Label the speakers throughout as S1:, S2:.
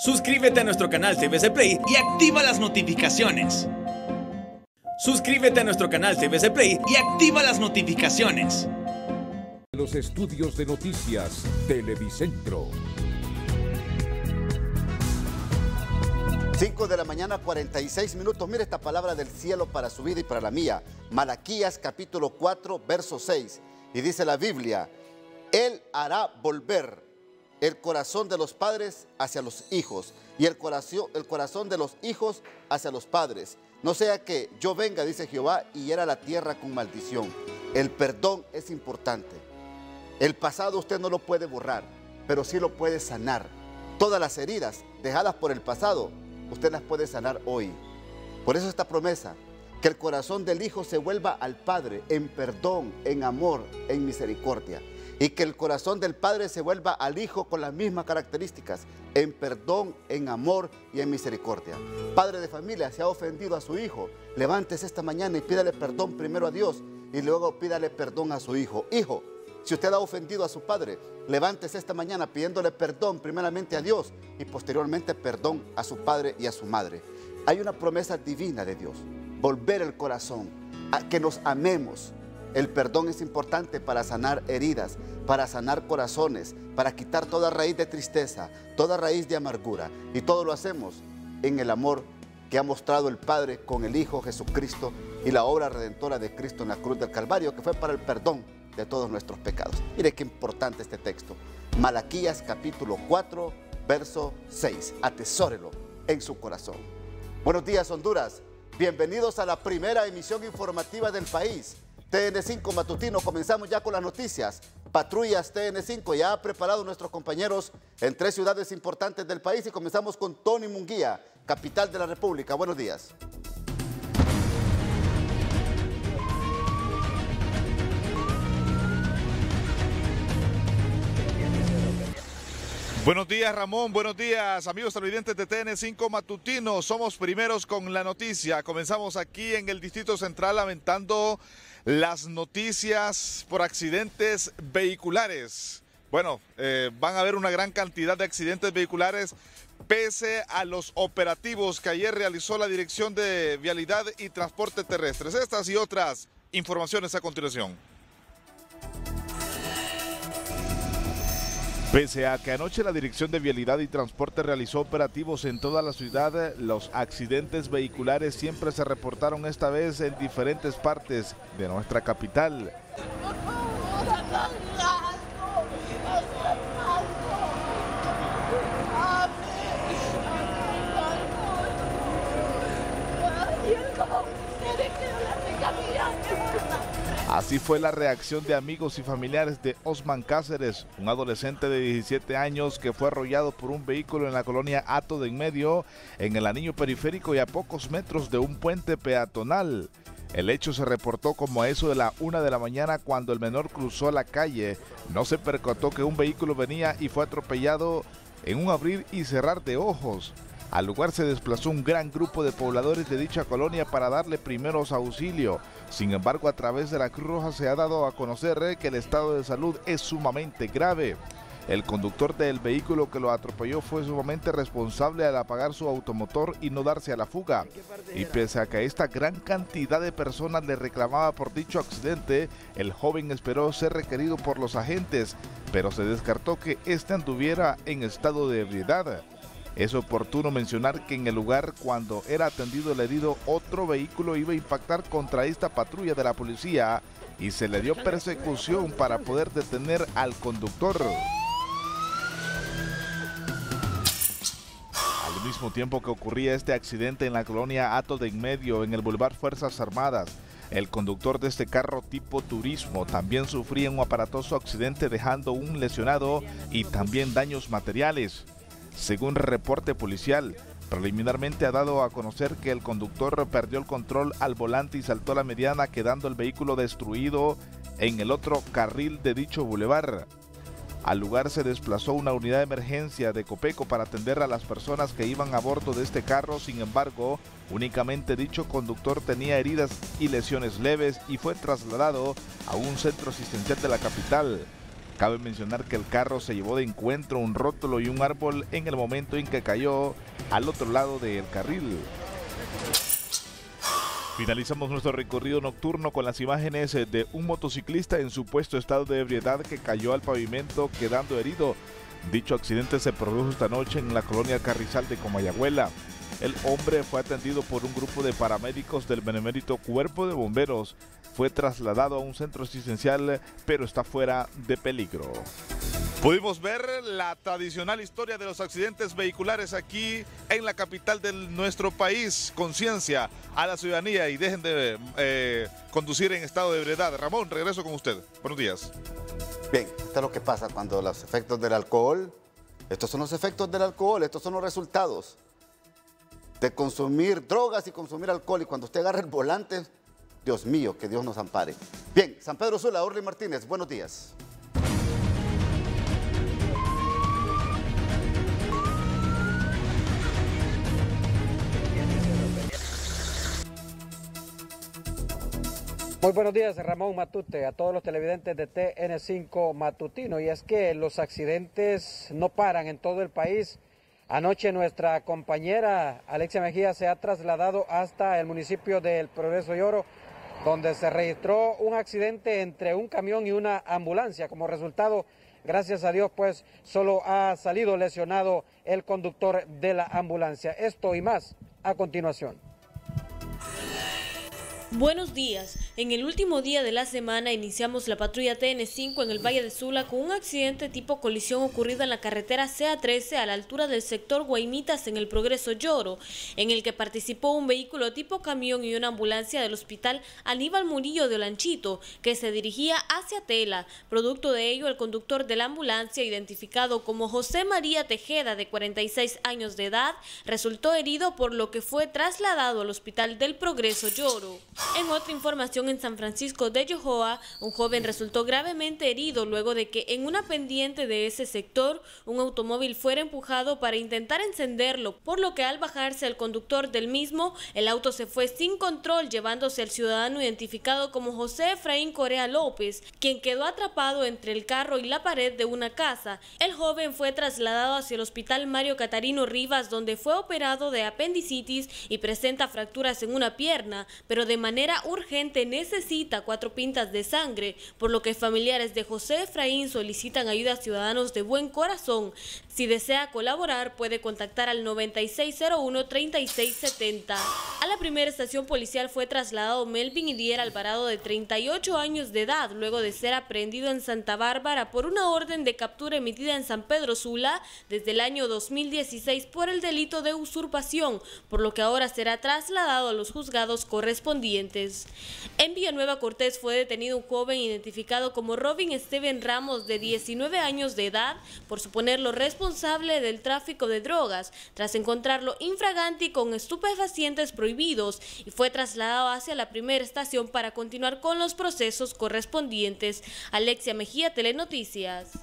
S1: Suscríbete a nuestro canal TVC Play y activa las notificaciones. Suscríbete a nuestro canal TVC Play y activa las notificaciones.
S2: Los estudios de noticias Televicentro.
S3: 5 de la mañana, 46 minutos. Mire esta palabra del cielo para su vida y para la mía. Malaquías capítulo 4, verso 6. Y dice la Biblia: Él hará volver el corazón de los padres hacia los hijos y el corazón de los hijos hacia los padres. No sea que yo venga, dice Jehová, y hiera la tierra con maldición. El perdón es importante. El pasado usted no lo puede borrar, pero sí lo puede sanar. Todas las heridas dejadas por el pasado, usted las puede sanar hoy. Por eso esta promesa, que el corazón del hijo se vuelva al padre en perdón, en amor, en misericordia. Y que el corazón del padre se vuelva al hijo con las mismas características, en perdón, en amor y en misericordia. Padre de familia, se ha ofendido a su hijo, levántese esta mañana y pídale perdón primero a Dios y luego pídale perdón a su hijo. Hijo, si usted ha ofendido a su padre, levántese esta mañana pidiéndole perdón primeramente a Dios y posteriormente perdón a su padre y a su madre. Hay una promesa divina de Dios, volver el corazón, a que nos amemos. El perdón es importante para sanar heridas, para sanar corazones, para quitar toda raíz de tristeza, toda raíz de amargura. Y todo lo hacemos en el amor que ha mostrado el Padre con el Hijo Jesucristo y la obra redentora de Cristo en la cruz del Calvario, que fue para el perdón de todos nuestros pecados. Mire qué importante este texto. Malaquías capítulo 4, verso 6. Atesórelo en su corazón. Buenos días, Honduras. Bienvenidos a la primera emisión informativa del país. TN5 Matutino, comenzamos ya con las noticias. Patrullas TN5, ya ha preparado nuestros compañeros en 3 ciudades importantes del país y comenzamos con Tony Munguía, capital de la República. Buenos días.
S4: Buenos días, Ramón. Buenos días, amigos televidentes de TN5 Matutino. Somos primeros con la noticia. Comenzamos aquí en el Distrito Central lamentando las noticias por accidentes vehiculares. Bueno, van a haber una gran cantidad de accidentes vehiculares pese a los operativos que ayer realizó la Dirección de Vialidad y Transporte Terrestres. Estas y otras informaciones a continuación. Pese a que anoche la Dirección de Vialidad y Transporte realizó operativos en toda la ciudad, los accidentes vehiculares siempre se reportaron esta vez en diferentes partes de nuestra capital. Así fue la reacción de amigos y familiares de Osman Cáceres, un adolescente de 17 años que fue arrollado por un vehículo en la colonia Hato de Enmedio, en el anillo periférico y a pocos metros de un puente peatonal. El hecho se reportó como a eso de la 1 de la mañana cuando el menor cruzó la calle. No se percató que un vehículo venía y fue atropellado en un abrir y cerrar de ojos. Al lugar se desplazó un gran grupo de pobladores de dicha colonia para darle primeros auxilios. Sin embargo, a través de la Cruz Roja se ha dado a conocer que el estado de salud es sumamente grave. El conductor del vehículo que lo atropelló fue sumamente responsable al apagar su automotor y no darse a la fuga. Y pese a que esta gran cantidad de personas le reclamaba por dicho accidente, el joven esperó ser requerido por los agentes, pero se descartó que éste anduviera en estado de ebriedad. Es oportuno mencionar que en el lugar, cuando era atendido el herido, otro vehículo iba a impactar contra esta patrulla de la policía y se le dio persecución para poder detener al conductor. Al mismo tiempo que ocurría este accidente en la colonia Hato de Enmedio, en el Boulevard Fuerzas Armadas, el conductor de este carro tipo turismo también sufría un aparatoso accidente, dejando un lesionado y también daños materiales. Según reporte policial, preliminarmente ha dado a conocer que el conductor perdió el control al volante y saltó la mediana, quedando el vehículo destruido en el otro carril de dicho bulevar. Al lugar se desplazó una unidad de emergencia de Copeco para atender a las personas que iban a bordo de este carro. Sin embargo, únicamente dicho conductor tenía heridas y lesiones leves y fue trasladado a un centro asistencial de la capital. Cabe mencionar que el carro se llevó de encuentro un rótulo y un árbol en el momento en que cayó al otro lado del carril. Finalizamos nuestro recorrido nocturno con las imágenes de un motociclista en supuesto estado de ebriedad que cayó al pavimento quedando herido. Dicho accidente se produjo esta noche en la colonia Carrizal de Comayagüela. El hombre fue atendido por un grupo de paramédicos del Benemérito Cuerpo de Bomberos. Fue trasladado a un centro asistencial, pero está fuera de peligro. Pudimos ver la tradicional historia de los accidentes vehiculares aquí en la capital de nuestro país. Conciencia a la ciudadanía y dejen de conducir en estado de ebriedad. Ramón, regreso con usted. Buenos días.
S3: Bien, esto es lo que pasa cuando los efectos del alcohol, estos son los efectos del alcohol, estos son los resultados de consumir drogas y consumir alcohol. Y cuando usted agarra el volante, Dios mío, que Dios nos ampare. Bien, San Pedro Sula, Orly Martínez, buenos días.
S5: Muy buenos días, Ramón Matute, a todos los televidentes de TN5 Matutino. Y es que los accidentes no paran en todo el país. Anoche nuestra compañera Alexia Mejía se ha trasladado hasta el municipio del Progreso y Oro, donde se registró un accidente entre un camión y una ambulancia. Como resultado, gracias a Dios, pues solo ha salido lesionado el conductor de la ambulancia. Esto y más a continuación.
S6: Buenos días. En el último día de la semana iniciamos la patrulla TN5 en el Valle de Sula con un accidente tipo colisión ocurrido en la carretera CA13 a la altura del sector Guaymitas en el Progreso Lloro, en el que participó un vehículo tipo camión y una ambulancia del hospital Aníbal Murillo de Olanchito, que se dirigía hacia Tela. Producto de ello, el conductor de la ambulancia, identificado como José María Tejeda, de 46 años de edad, resultó herido, por lo que fue trasladado al hospital del Progreso Lloro. En otra información, en San Francisco de Yojoa, un joven resultó gravemente herido luego de que en una pendiente de ese sector un automóvil fuera empujado para intentar encenderlo, por lo que al bajarse el conductor del mismo, el auto se fue sin control, llevándose al ciudadano identificado como José Efraín Corea López, quien quedó atrapado entre el carro y la pared de una casa. El joven fue trasladado hacia el hospital Mario Catarino Rivas, donde fue operado de apendicitis y presenta fracturas en una pierna, pero de manera urgente necesita 4 pintas de sangre, por lo que familiares de José Efraín solicitan ayuda a ciudadanos de buen corazón. Si desea colaborar, puede contactar al 9601-3670. A la primera estación policial fue trasladado Melvin Idier Alvarado, de 38 años de edad, luego de ser aprehendido en Santa Bárbara por una orden de captura emitida en San Pedro Sula desde el año 2016 por el delito de usurpación, por lo que ahora será trasladado a los juzgados correspondientes. En Villanueva Cortés fue detenido un joven identificado como Robin Steven Ramos, de 19 años de edad, por suponerlo responsable del tráfico de drogas, tras encontrarlo infraganti con estupefacientes prohibidos, y fue trasladado hacia la primera estación para continuar con los procesos correspondientes. Alexia Mejía, Telenoticias.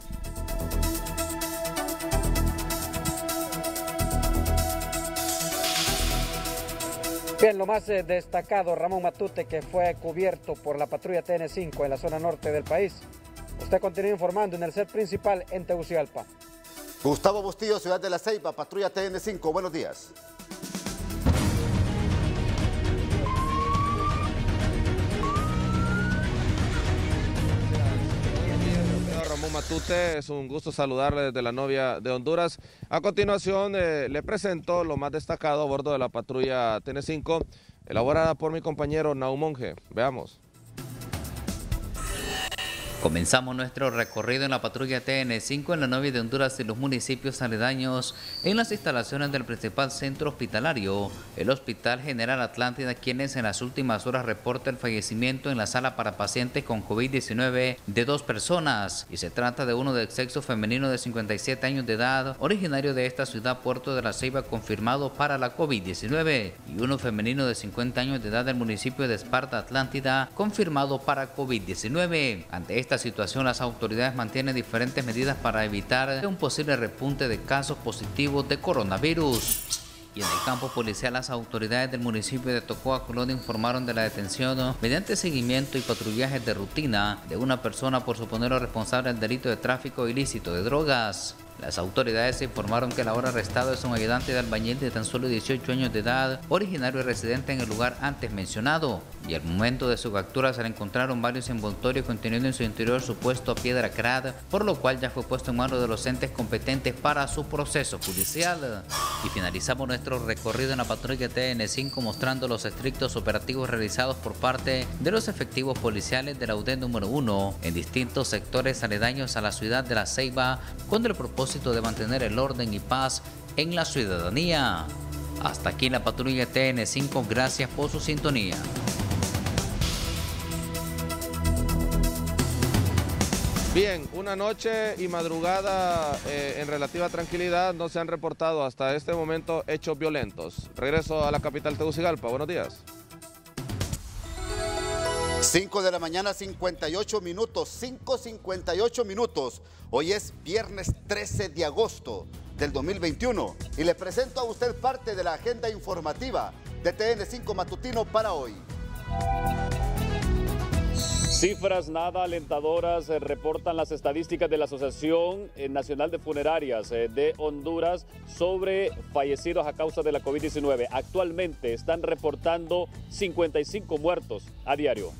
S5: Bien, lo más destacado, Ramón Matute, que fue cubierto por la patrulla TN5 en la zona norte del país. Usted continúa informando en el set principal en Tegucigalpa.
S3: Gustavo Bustillo, Ciudad de la Ceiba, patrulla TN5, buenos días.
S7: Ramón Matute, es un gusto saludarle desde la novia de Honduras. A continuación le presento lo más destacado a bordo de la patrulla TN5, elaborada por mi compañero Naum Monge. Veamos.
S8: Comenzamos nuestro recorrido en la patrulla TN5 en la novia de Honduras y los municipios aledaños, en las instalaciones del principal centro hospitalario, el Hospital General Atlántida, quienes en las últimas horas reporta el fallecimiento en la sala para pacientes con COVID-19 de 2 personas, y se trata de uno de sexo femenino de 57 años de edad, originario de esta ciudad Puerto de la Ceiba, confirmado para la COVID-19, y uno femenino de 50 años de edad del municipio de Esparta Atlántida, confirmado para COVID-19. Ante esta situación, las autoridades mantienen diferentes medidas para evitar un posible repunte de casos positivos de coronavirus. Y en el campo policial, las autoridades del municipio de Tocoa, Colón, informaron de la detención mediante seguimiento y patrullajes de rutina de una persona por suponerlo responsable del delito de tráfico ilícito de drogas. Las autoridades informaron que el ahora arrestado es un ayudante de albañil de tan solo 18 años de edad, originario y residente en el lugar antes mencionado. Y al momento de su captura se le encontraron varios envoltorios conteniendo en su interior supuesto piedra crack, por lo cual ya fue puesto en manos de los entes competentes para su proceso judicial. Y finalizamos nuestro recorrido en la patrulla TN5 mostrando los estrictos operativos realizados por parte de los efectivos policiales de la UDED número 1 en distintos sectores aledaños a la ciudad de La Ceiba, con el propósito de mantener el orden y paz en la ciudadanía. Hasta aquí la patrulla TN5, gracias por su sintonía.
S7: Bien, una noche y madrugada en relativa tranquilidad, no se han reportado hasta este momento hechos violentos. Regreso a la capital Tegucigalpa, buenos días.
S3: 5 de la mañana, 58 minutos, 5:58 minutos. Hoy es viernes 13 de agosto del 2021 y le presento a usted parte de la agenda informativa de TN5 Matutino para hoy.
S9: Cifras nada alentadoras reportan las estadísticas de la Asociación Nacional de Funerarias de Honduras sobre fallecidos a causa de la COVID-19. Actualmente están reportando 55 muertos a diario.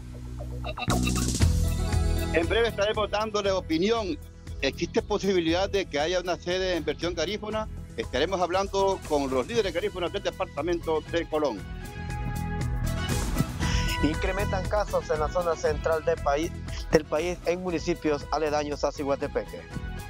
S10: En breve estaremos dándole opinión. ¿Existe posibilidad de que haya una sede en versión garífuna? Estaremos hablando con los líderes garífunas del departamento de Colón.
S11: Incrementan casos en la zona central del país en municipios aledaños a Ciguatepeque.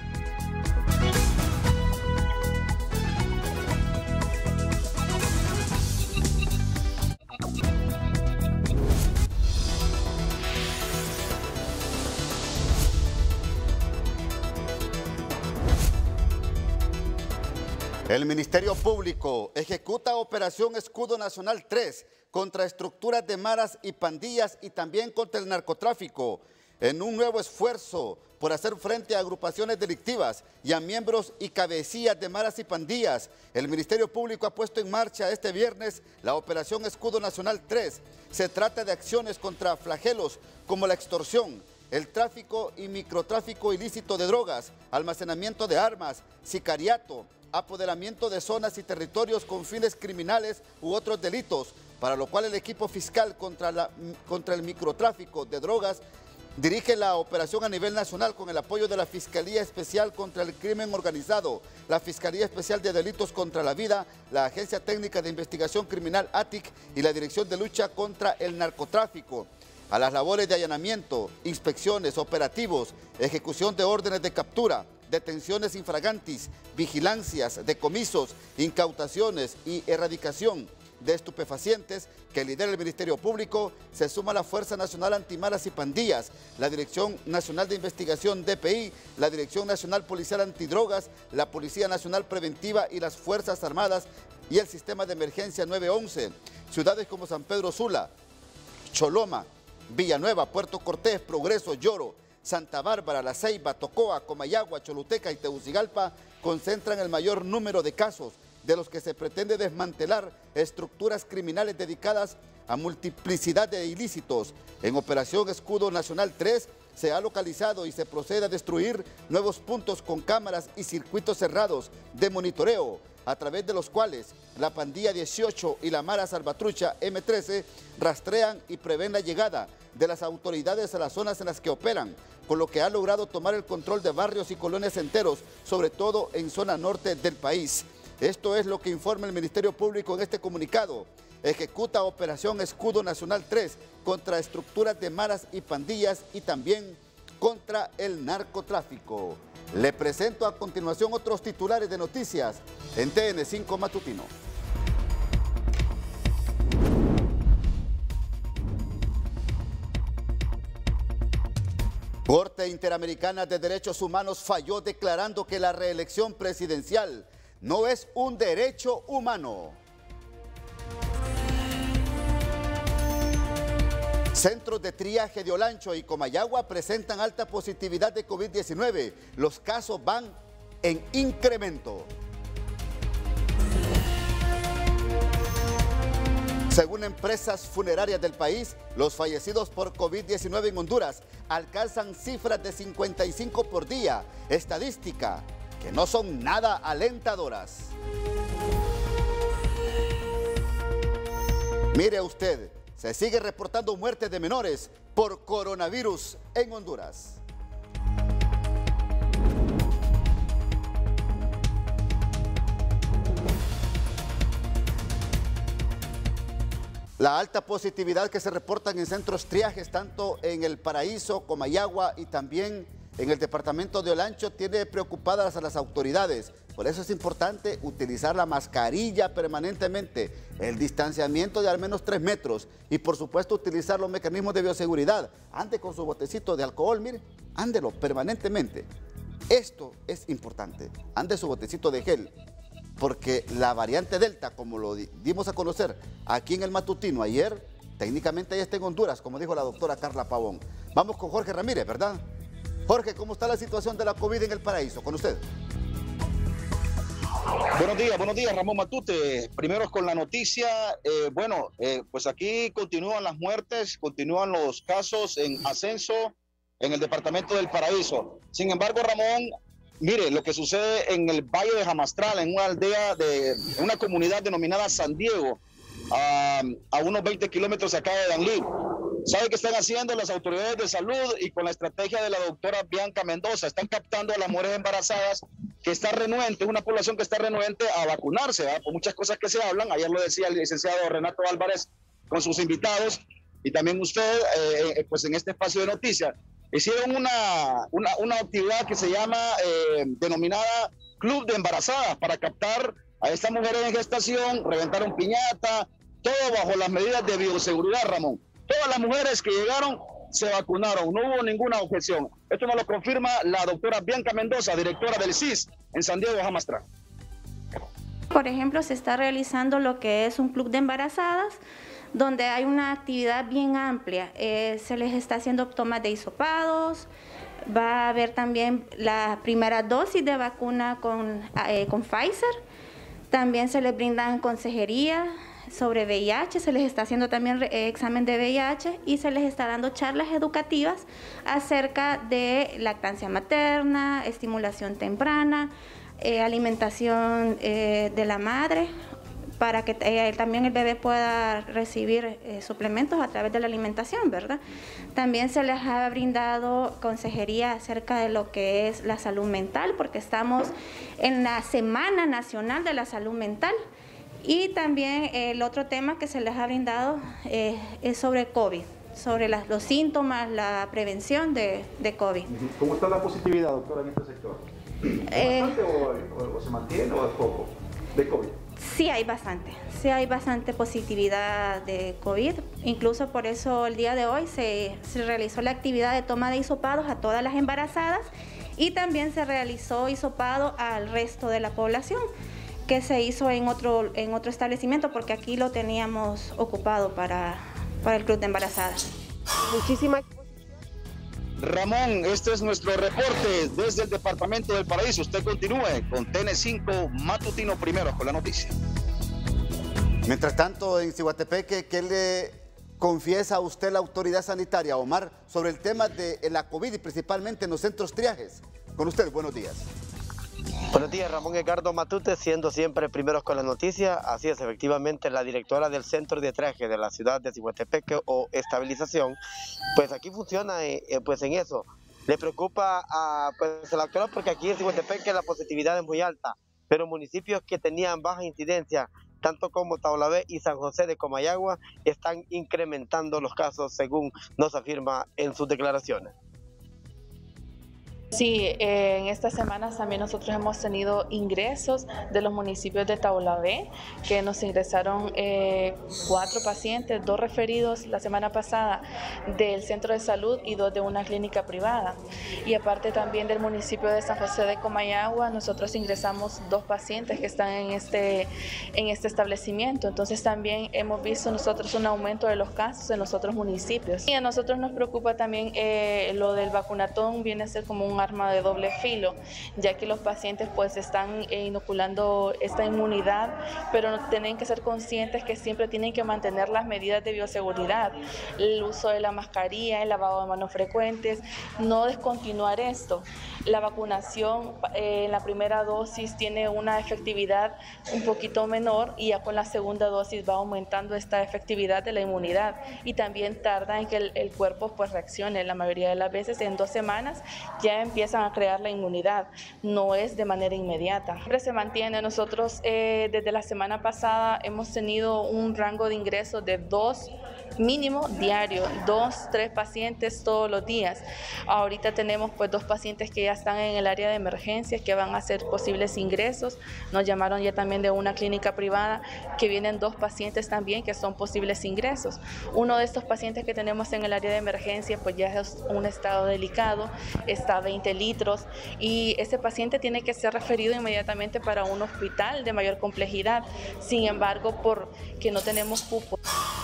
S3: El Ministerio Público ejecuta Operación Escudo Nacional 3 contra estructuras de maras y pandillas y también contra el narcotráfico, en un nuevo esfuerzo por hacer frente a agrupaciones delictivas y a miembros y cabecillas de maras y pandillas. El Ministerio Público ha puesto en marcha este viernes la Operación Escudo Nacional 3. Se trata de acciones contra flagelos como la extorsión, el tráfico y microtráfico ilícito de drogas, almacenamiento de armas, sicariato, apoderamiento de zonas y territorios con fines criminales u otros delitos, para lo cual el equipo fiscal contra el microtráfico de drogas dirige la operación a nivel nacional con el apoyo de la Fiscalía Especial contra el Crimen Organizado, la Fiscalía Especial de Delitos contra la Vida, la Agencia Técnica de Investigación Criminal ATIC y la Dirección de Lucha contra el Narcotráfico. A las labores de allanamiento, inspecciones, operativos, ejecución de órdenes de captura, detenciones infragantis, vigilancias, decomisos, incautaciones y erradicación de estupefacientes que lidera el Ministerio Público, se suma la Fuerza Nacional Antimaras y Pandillas, la Dirección Nacional de Investigación DPI, la Dirección Nacional Policial Antidrogas, la Policía Nacional Preventiva y las Fuerzas Armadas y el Sistema de Emergencia 911. Ciudades como San Pedro Sula, Choloma, Villanueva, Puerto Cortés, Progreso, Lloro, Santa Bárbara, La Ceiba, Tocoa, Comayagua, Choluteca y Tegucigalpa concentran el mayor número de casos de los que se pretende desmantelar estructuras criminales dedicadas a multiplicidad de ilícitos. En Operación Escudo Nacional 3 se ha localizado y se procede a destruir nuevos puntos con cámaras y circuitos cerrados de monitoreo, a través de los cuales la pandilla 18 y la Mara Salvatrucha M13 rastrean y prevén la llegada de las autoridades a las zonas en las que operan, con lo que ha logrado tomar el control de barrios y colonias enteros, sobre todo en zona norte del país. Esto es lo que informa el Ministerio Público en este comunicado. Ejecuta Operación Escudo Nacional 3 contra estructuras de maras y pandillas y también contra el narcotráfico. Le presento a continuación otros titulares de noticias en TN5 Matutino. Corte Interamericana de Derechos Humanos falló declarando que la reelección presidencial no es un derecho humano. Centros de triaje de Olancho y Comayagua presentan alta positividad de COVID-19. Los casos van en incremento. Según empresas funerarias del país, los fallecidos por COVID-19 en Honduras alcanzan cifras de 55 por día, estadística que no son nada alentadoras. Mire usted, se sigue reportando muertes de menores por coronavirus en Honduras. La alta positividad que se reportan en centros triajes, tanto en El Paraíso, Comayagua y también en el departamento de Olancho, tiene preocupadas a las autoridades. Por eso es importante utilizar la mascarilla permanentemente, el distanciamiento de al menos 3 metros y por supuesto utilizar los mecanismos de bioseguridad. Ande con su botecito de alcohol, mire, ándelo permanentemente. Esto es importante, ande su botecito de gel. Porque la variante Delta, como lo dimos a conocer aquí en el matutino ayer, técnicamente ya está en Honduras, como dijo la doctora Carla Pavón. Vamos con Jorge Ramírez, ¿verdad? Jorge, ¿cómo está la situación de la COVID en El Paraíso? Con usted.
S12: Buenos días, Ramón Matute. Primero con la noticia, pues aquí continúan las muertes, continúan los casos en ascenso en el departamento del Paraíso. Sin embargo, Ramón, mire lo que sucede en el Valle de Jamastral, en una aldea en una comunidad denominada San Diego, a unos 20 kilómetros acá de Danlí. ¿Sabe qué están haciendo las autoridades de salud y con la estrategia de la doctora Bianca Mendoza? Están captando a las mujeres embarazadas que está renuente, una población que está renuente a vacunarse, ¿verdad? Por muchas cosas que se hablan. Ayer lo decía el licenciado Renato Álvarez con sus invitados y también usted, pues en este espacio de noticias. Hicieron una actividad que se llama denominada Club de Embarazadas para captar a estas mujeres en gestación, reventaron piñata, todo bajo las medidas de bioseguridad, Ramón. Todas las mujeres que llegaron se vacunaron, no hubo ninguna objeción. Esto nos lo confirma la doctora Bianca Mendoza, directora del CIS en San Diego, Jamastral.
S13: Por ejemplo, se está realizando lo que es un club de embarazadas, donde hay una actividad bien amplia. Se les está haciendo tomas de hisopados, va a haber también la primera dosis de vacuna con Pfizer, también se les brindan consejería sobre VIH, se les está haciendo también examen de VIH y se les está dando charlas educativas acerca de lactancia materna, estimulación temprana, alimentación de la madre, para que también el bebé pueda recibir suplementos a través de la alimentación, ¿verdad? También se les ha brindado consejería acerca de lo que es la salud mental, porque estamos en la Semana Nacional de la Salud Mental. Y también el otro tema que se les ha brindado es sobre COVID, sobre los síntomas, la prevención de COVID.
S14: ¿Cómo está la positividad, doctora, en este sector? ¿Es bastante o se mantiene o es poco de COVID?
S13: Sí hay bastante positividad de COVID, incluso por eso el día de hoy se realizó la actividad de toma de hisopados a todas las embarazadas y también se realizó hisopado al resto de la población, que se hizo en otro establecimiento porque aquí lo teníamos ocupado para el club de embarazadas.
S12: Muchísimas gracias. Ramón, este es nuestro reporte desde el departamento del Paraíso. Usted continúe con TN5 Matutino primero con la noticia.
S3: Mientras tanto, en Ciguatepeque, ¿qué le confiesa a usted la autoridad sanitaria, Omar, sobre el tema de la COVID y principalmente en los centros triajes? Con usted, buenos días.
S11: Buenos días, Ramón Edgardo Matute, siendo siempre primeros con la noticia. Así es, efectivamente, la directora del centro de triaje de la ciudad de Ciguatepeque o estabilización, pues aquí funciona pues en eso. Le preocupa a la doctora porque aquí en Ciguatepeque la positividad es muy alta, pero municipios que tenían baja incidencia, tanto como Taulabé y San José de Comayagua, están incrementando los casos según nos afirma en sus declaraciones.
S15: Sí, en estas semanas también nosotros hemos tenido ingresos de los municipios de Taulabé, que nos ingresaron 4 pacientes, 2 referidos la semana pasada del centro de salud y 2 de una clínica privada. Y aparte también del municipio de San José de Comayagua, nosotros ingresamos 2 pacientes que están en este establecimiento. Entonces también hemos visto nosotros un aumento de los casos en los otros municipios. Y a nosotros nos preocupa también lo del vacunatón, viene a ser como un un arma de doble filo, ya que los pacientes pues están inoculando esta inmunidad, pero tienen que ser conscientes que siempre tienen que mantener las medidas de bioseguridad, el uso de la mascarilla, el lavado de manos frecuentes, no descontinuar esto. La vacunación en la primera dosis tiene una efectividad un poquito menor y ya con la segunda dosis va aumentando esta efectividad de la inmunidad y también tarda en que el cuerpo pues reaccione. La mayoría de las veces en 2 semanas ya empiezan a crear la inmunidad, no es de manera inmediata. Siempre se mantiene. Nosotros desde la semana pasada hemos tenido un rango de ingresos de 2 mínimo diario, 2, 3 pacientes todos los días. Ahorita tenemos pues 2 pacientes que ya están en el área de emergencias que van a hacer posibles ingresos. Nos llamaron ya también de una clínica privada que vienen 2 pacientes también que son posibles ingresos. Uno de estos pacientes que tenemos en el área de emergencia pues ya es un estado delicado, está a 20 litros y ese paciente tiene que ser referido inmediatamente para un hospital de mayor complejidad. Sin embargo, porque no tenemos cupo.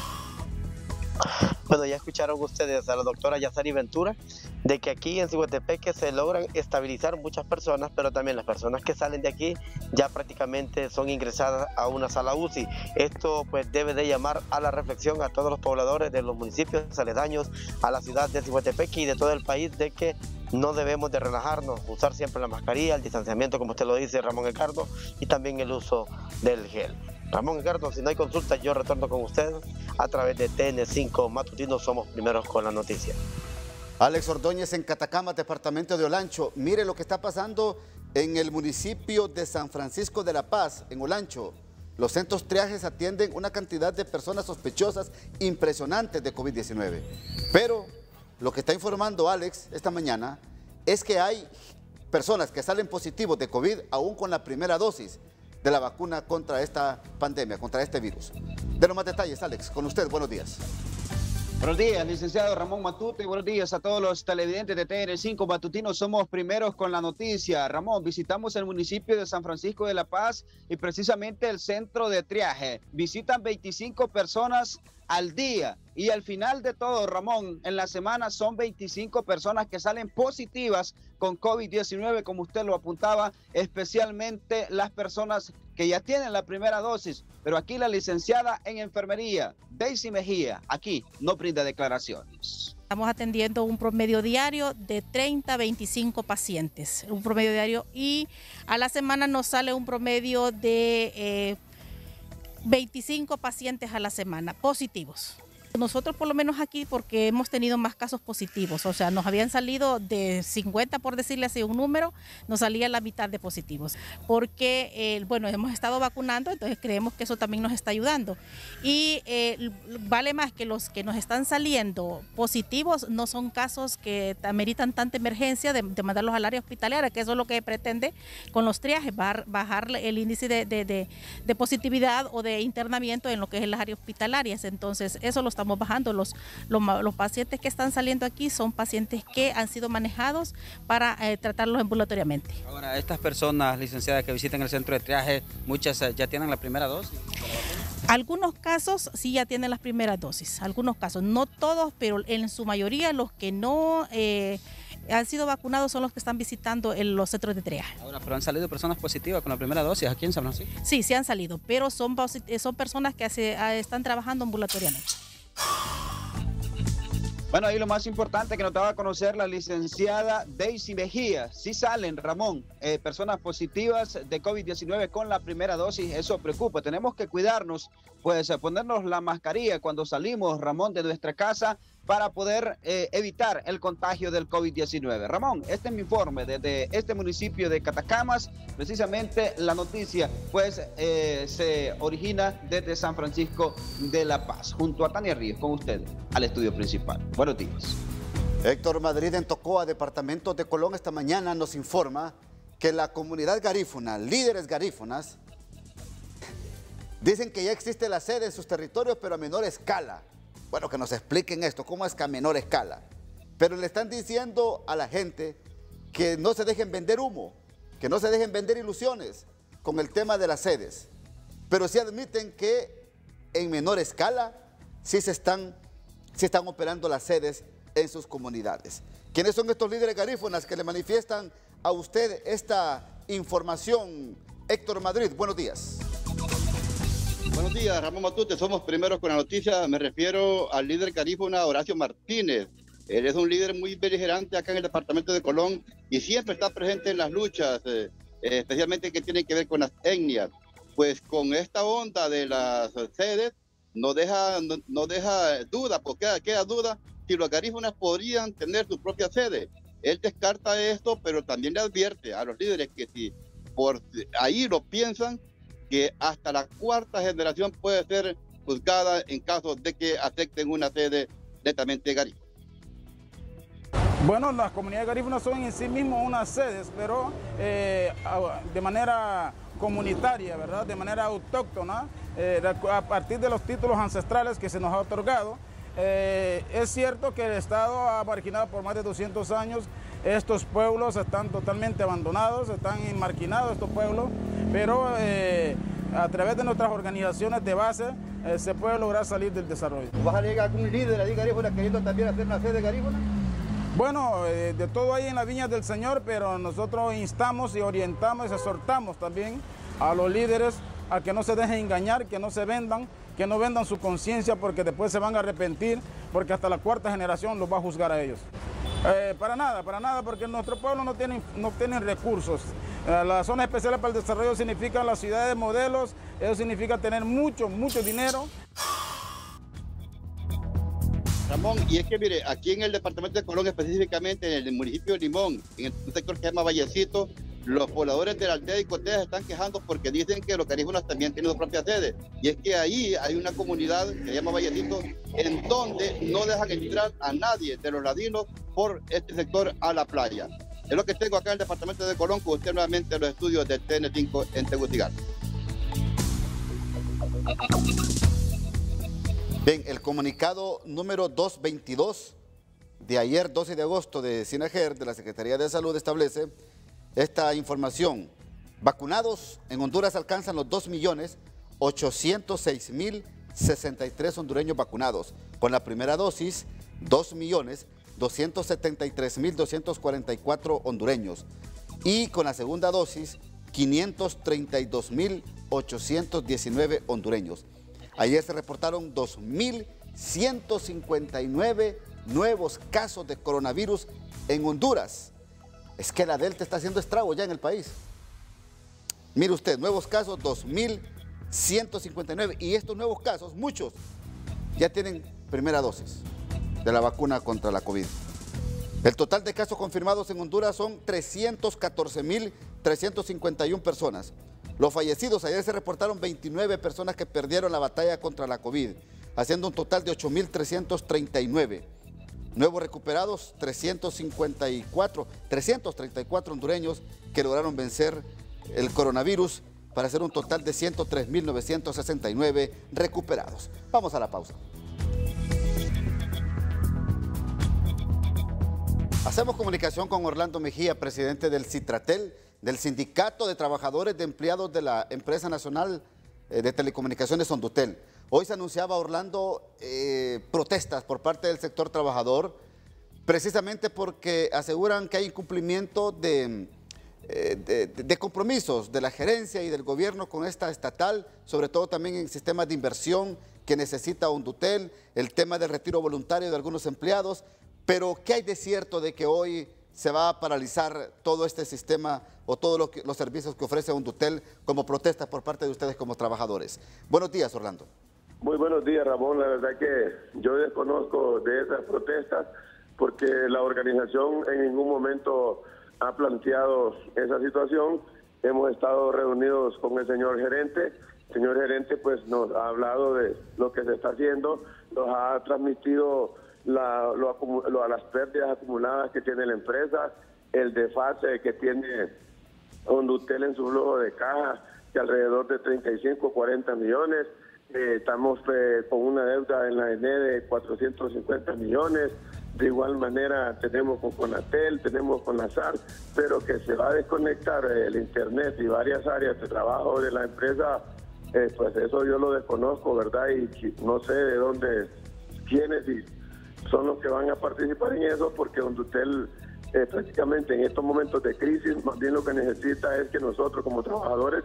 S11: Bueno, ya escucharon ustedes a la doctora Yazari Ventura de que aquí en Cihuetepeque se logran estabilizar muchas personas, pero también las personas que salen de aquí ya prácticamente son ingresadas a una sala UCI. Esto pues debe de llamar a la reflexión a todos los pobladores de los municipios aledaños a la ciudad de Cihuetepeque y de todo el país de que no debemos de relajarnos, usar siempre la mascarilla, el distanciamiento como usted lo dice Ramón Edgardo y también el uso del gel. Ramón Edgardo, si no hay consulta, yo retorno con usted a través de TN5 Matutino, somos primeros con la noticia.
S3: Alex Ordóñez en Catacamas, departamento de Olancho. Mire lo que está pasando en el municipio de San Francisco de la Paz, en Olancho. Los centros triajes atienden una cantidad de personas sospechosas impresionantes de COVID-19. Pero lo que está informando Alex esta mañana es que hay personas que salen positivos de COVID aún con la primera dosis de la vacuna contra esta pandemia, contra este virus. De los más detalles, Alex, con usted, buenos días.
S16: Buenos días, licenciado Ramón Matute, y buenos días a todos los televidentes de TN5 Matutino. Somos primeros con la noticia. Ramón, visitamos el municipio de San Francisco de la Paz y precisamente el centro de triaje. Visitan 25 personas al día y al final de todo, Ramón, en la semana son 25 personas que salen positivas con COVID-19, como usted lo apuntaba, especialmente las personas que ya tienen la primera dosis. Pero aquí la licenciada en enfermería, Daisy Mejía, aquí no brinda declaraciones.
S17: Estamos atendiendo un promedio diario de 30 a 25 pacientes, un promedio diario, y a la semana nos sale un promedio de 25 pacientes a la semana positivos. Nosotros por lo menos aquí, porque hemos tenido más casos positivos, o sea, nos habían salido de 50, por decirle así un número, nos salía la mitad de positivos, porque bueno, hemos estado vacunando, entonces creemos que eso también nos está ayudando. Y vale más que los que nos están saliendo positivos no son casos que ameritan tanta emergencia de mandarlos al área hospitalaria, que eso es lo que pretende con los triajes, bajar el índice de positividad o de internamiento en lo que es las áreas hospitalarias. Entonces eso lo estamos bajando. Los pacientes que están saliendo aquí son pacientes que han sido manejados para tratarlos ambulatoriamente.
S18: Ahora, estas personas, licenciadas, que visitan el centro de triaje, muchas ya tienen la primera dosis.
S17: Algunos casos sí ya tienen las primeras dosis, algunos casos, no todos, pero en su mayoría los que no han sido vacunados son los que están visitando los centros de triaje.
S18: Ahora, pero han salido personas positivas con la primera dosis aquí en San Francisco.
S17: Sí, sí han salido, pero son personas que están trabajando ambulatoriamente.
S16: Bueno, ahí lo más importante que nos daba a conocer la licenciada Daisy Mejía. Sí salen, Ramón, personas positivas de COVID-19 con la primera dosis. Eso preocupa. Tenemos que cuidarnos, pues ponernos la mascarilla cuando salimos, Ramón, de nuestra casa para poder evitar el contagio del COVID-19. Ramón, este es mi informe desde este municipio de Catacamas. Precisamente la noticia pues se origina desde San Francisco de la Paz, junto a Tania Ríos, con ustedes, al estudio principal. Buenos días.
S3: Héctor Madrid en Tocoa, departamento de Colón, esta mañana nos informa que la comunidad garífuna, líderes garífunas, dicen que ya existe la sede en sus territorios, pero a menor escala. Bueno, que nos expliquen esto, cómo es que a menor escala. Pero le están diciendo a la gente que no se dejen vender humo, que no se dejen vender ilusiones con el tema de las sedes. Pero sí admiten que en menor escala sí están operando las sedes en sus comunidades. ¿Quiénes son estos líderes garífunas que le manifiestan a usted esta información? Héctor Madrid, buenos días.
S10: Buenos días, Ramón Matute. Somos primeros con la noticia. Me refiero al líder garífuna Horacio Martínez. Él es un líder muy beligerante acá en el departamento de Colón y siempre está presente en las luchas, especialmente que tienen que ver con las etnias. Pues con esta onda de las sedes no deja duda, porque queda duda si los garífunas podrían tener su propia sede. Él descarta esto, pero también le advierte a los líderes que si por ahí lo piensan, que hasta la cuarta generación puede ser juzgada en caso de que acepten una sede netamente garífuna.
S19: Bueno, las comunidades garífunas son en sí mismas unas sedes, pero de manera comunitaria, ¿verdad? De manera autóctona, a partir de los títulos ancestrales que se nos ha otorgado. Es cierto que el Estado ha marginado por más de 200 años. Estos pueblos están totalmente abandonados, están marginados estos pueblos, pero a través de nuestras organizaciones de base se puede lograr salir del desarrollo.
S14: ¿Vas a llegar con un líder ahí garífuna queriendo también hacer una sede garífuna?
S19: Bueno, de todo hay en la viña del Señor, pero nosotros instamos y orientamos y exhortamos también a los líderes a que no se dejen engañar, que no se vendan, que no vendan su conciencia porque después se van a arrepentir, porque hasta la cuarta generación los va a juzgar a ellos. Para nada, porque nuestro pueblo no tienen recursos. Las zonas especiales para el desarrollo significan las ciudades modelos, eso significa tener mucho dinero.
S10: Ramón, y es que mire, aquí en el departamento de Colón, específicamente en el municipio de Limón, en un sector que se llama Vallecito, los pobladores de la aldea y Cotea se están quejando porque dicen que los garífunas también tienen su propia sede. Y es que ahí hay una comunidad que se llama Vallecito, en donde no dejan entrar a nadie de los ladinos por este sector a la playa. Es lo que tengo acá en el departamento de Colón, con usted nuevamente en los estudios del TN5 en Tegucigalpa.
S3: Bien, el comunicado número 222 de ayer, 12 de agosto, de SINAGER, de la Secretaría de Salud, establece esta información. Vacunados en Honduras alcanzan los 2.806.063 hondureños vacunados. Con la primera dosis, 2.273.244 hondureños. Y con la segunda dosis, 532.819 hondureños. Ayer se reportaron 2.159 nuevos casos de coronavirus en Honduras. Es que la Delta está haciendo estrago ya en el país. Mire usted, nuevos casos 2.159 y estos nuevos casos, muchos, ya tienen primera dosis de la vacuna contra la COVID. El total de casos confirmados en Honduras son 314.351 personas. Los fallecidos, ayer se reportaron 29 personas que perdieron la batalla contra la COVID, haciendo un total de 8.339. Nuevos recuperados, 334 hondureños que lograron vencer el coronavirus para hacer un total de 103.969 recuperados. Vamos a la pausa. Hacemos comunicación con Orlando Mejía, presidente del Citratel, del Sindicato de Trabajadores de Empleados de la Empresa Nacional de Telecomunicaciones Hondutel. Hoy se anunciaba, Orlando, protestas por parte del sector trabajador, precisamente porque aseguran que hay incumplimiento de compromisos de la gerencia y del gobierno con esta estatal, sobre todo también en sistemas de inversión que necesita Hondutel, el tema del retiro voluntario de algunos empleados. Pero, ¿qué hay de cierto de que hoy se va a paralizar todo este sistema o todos los servicios que ofrece Hondutel como protesta por parte de ustedes como trabajadores? Buenos días, Orlando.
S20: Muy buenos días, Ramón. La verdad que yo desconozco de esas protestas porque la organización en ningún momento ha planteado esa situación. Hemos estado reunidos con el señor gerente. El señor gerente pues nos ha hablado de lo que se está haciendo, nos ha transmitido las pérdidas acumuladas que tiene la empresa, el desfase que tiene Hondutel en su flujo de caja, que alrededor de 35 o 40 millones. Estamos con una deuda en la ENE de 450 millones. De igual manera tenemos con Conatel, tenemos con la SAR, pero que se va a desconectar el internet y varias áreas de trabajo de la empresa, pues eso yo lo desconozco, ¿verdad? Y no sé de dónde, quiénes son los que van a participar en eso, porque Hondutel prácticamente en estos momentos de crisis, más bien lo que necesita es que nosotros como trabajadores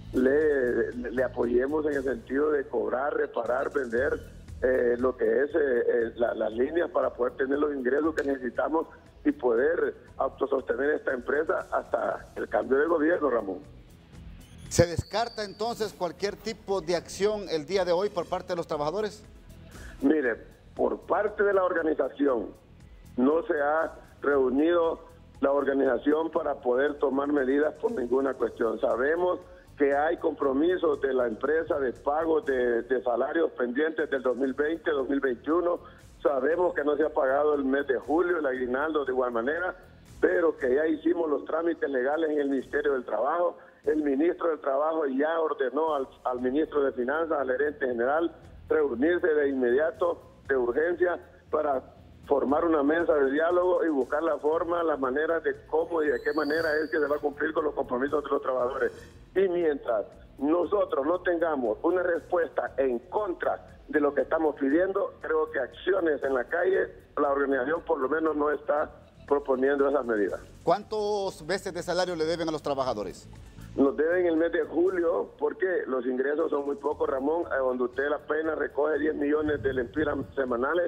S20: le apoyemos en el sentido de cobrar, reparar, vender lo que es las líneas para poder tener los ingresos que necesitamos y poder autosostener esta empresa hasta el cambio de gobierno, Ramón.
S3: ¿Se descarta entonces cualquier tipo de acción el día de hoy por parte de los trabajadores?
S20: Mire, por parte de la organización no se ha reunido la organización para poder tomar medidas por ninguna cuestión. Sabemos que hay compromisos de la empresa de pagos de salarios pendientes del 2020, 2021. Sabemos que no se ha pagado el mes de julio, el aguinaldo de igual manera, pero que ya hicimos los trámites legales en el Ministerio del Trabajo. El ministro del Trabajo ya ordenó al ministro de Finanzas, al gerente general, reunirse de inmediato, de urgencia, para formar una mesa de diálogo y buscar la forma, la manera de cómo y de qué manera es que se va a cumplir con los compromisos de los trabajadores. Y mientras nosotros no tengamos una respuesta en contra de lo que estamos pidiendo, creo que acciones en la calle, la organización por lo menos no está proponiendo esas medidas.
S3: ¿Cuántos meses de salario le deben a los trabajadores?
S20: Nos deben el mes de julio porque los ingresos son muy pocos, Ramón, donde usted apenas recoge 10 millones de lempiras semanales,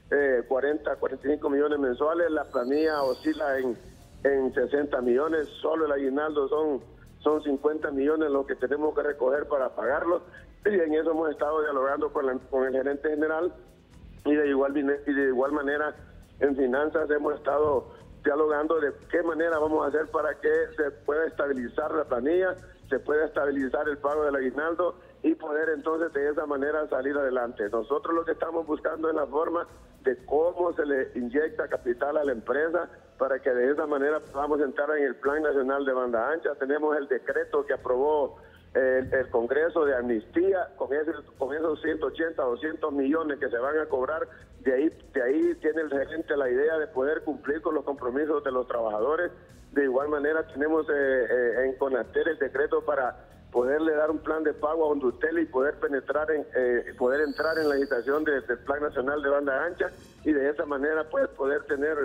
S20: 45 millones mensuales, la planilla oscila en 60 millones, solo el aguinaldo son 50 millones lo que tenemos que recoger para pagarlos, y en eso hemos estado dialogando con el gerente general, y de igual manera en finanzas hemos estado dialogando de qué manera vamos a hacer para que se pueda estabilizar la planilla, se pueda estabilizar el pago del aguinaldo y poder entonces de esa manera salir adelante. Nosotros lo que estamos buscando es la forma de cómo se le inyecta capital a la empresa para que de esa manera podamos entrar en el Plan Nacional de Banda Ancha. Tenemos el decreto que aprobó el Congreso de amnistía, con esos 180, 200 millones que se van a cobrar, de ahí tiene el gerente la idea de poder cumplir con los compromisos de los trabajadores. De igual manera tenemos en CONATER el decreto para poderle dar un plan de pago a Hondutel y poder entrar en la licitación del Plan Nacional de Banda Ancha, y de esa manera pues poder tener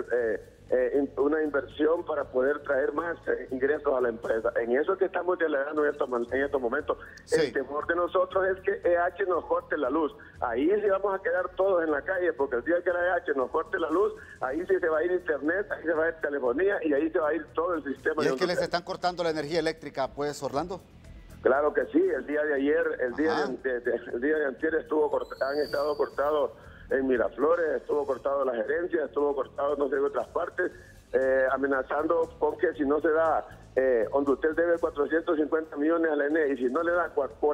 S20: una inversión para poder traer más ingresos a la empresa. En eso es que estamos dialogando en estos momentos. Sí. El temor de nosotros es que EH nos corte la luz. Ahí sí vamos a quedar todos en la calle, porque el día que la EH nos corte la luz, ahí sí se va a ir internet, ahí se va a ir telefonía y ahí se va a ir todo el sistema.
S3: ¿Y es que les están cortando la energía eléctrica, pues, Orlando?
S20: Claro que sí, el día de ayer, el día de antier han estado cortados en Miraflores, estuvo cortado la gerencia, estuvo cortado no sé en otras partes, amenazando con que si no se da, Hondutel debe 450 millones a la ENE, y si no le da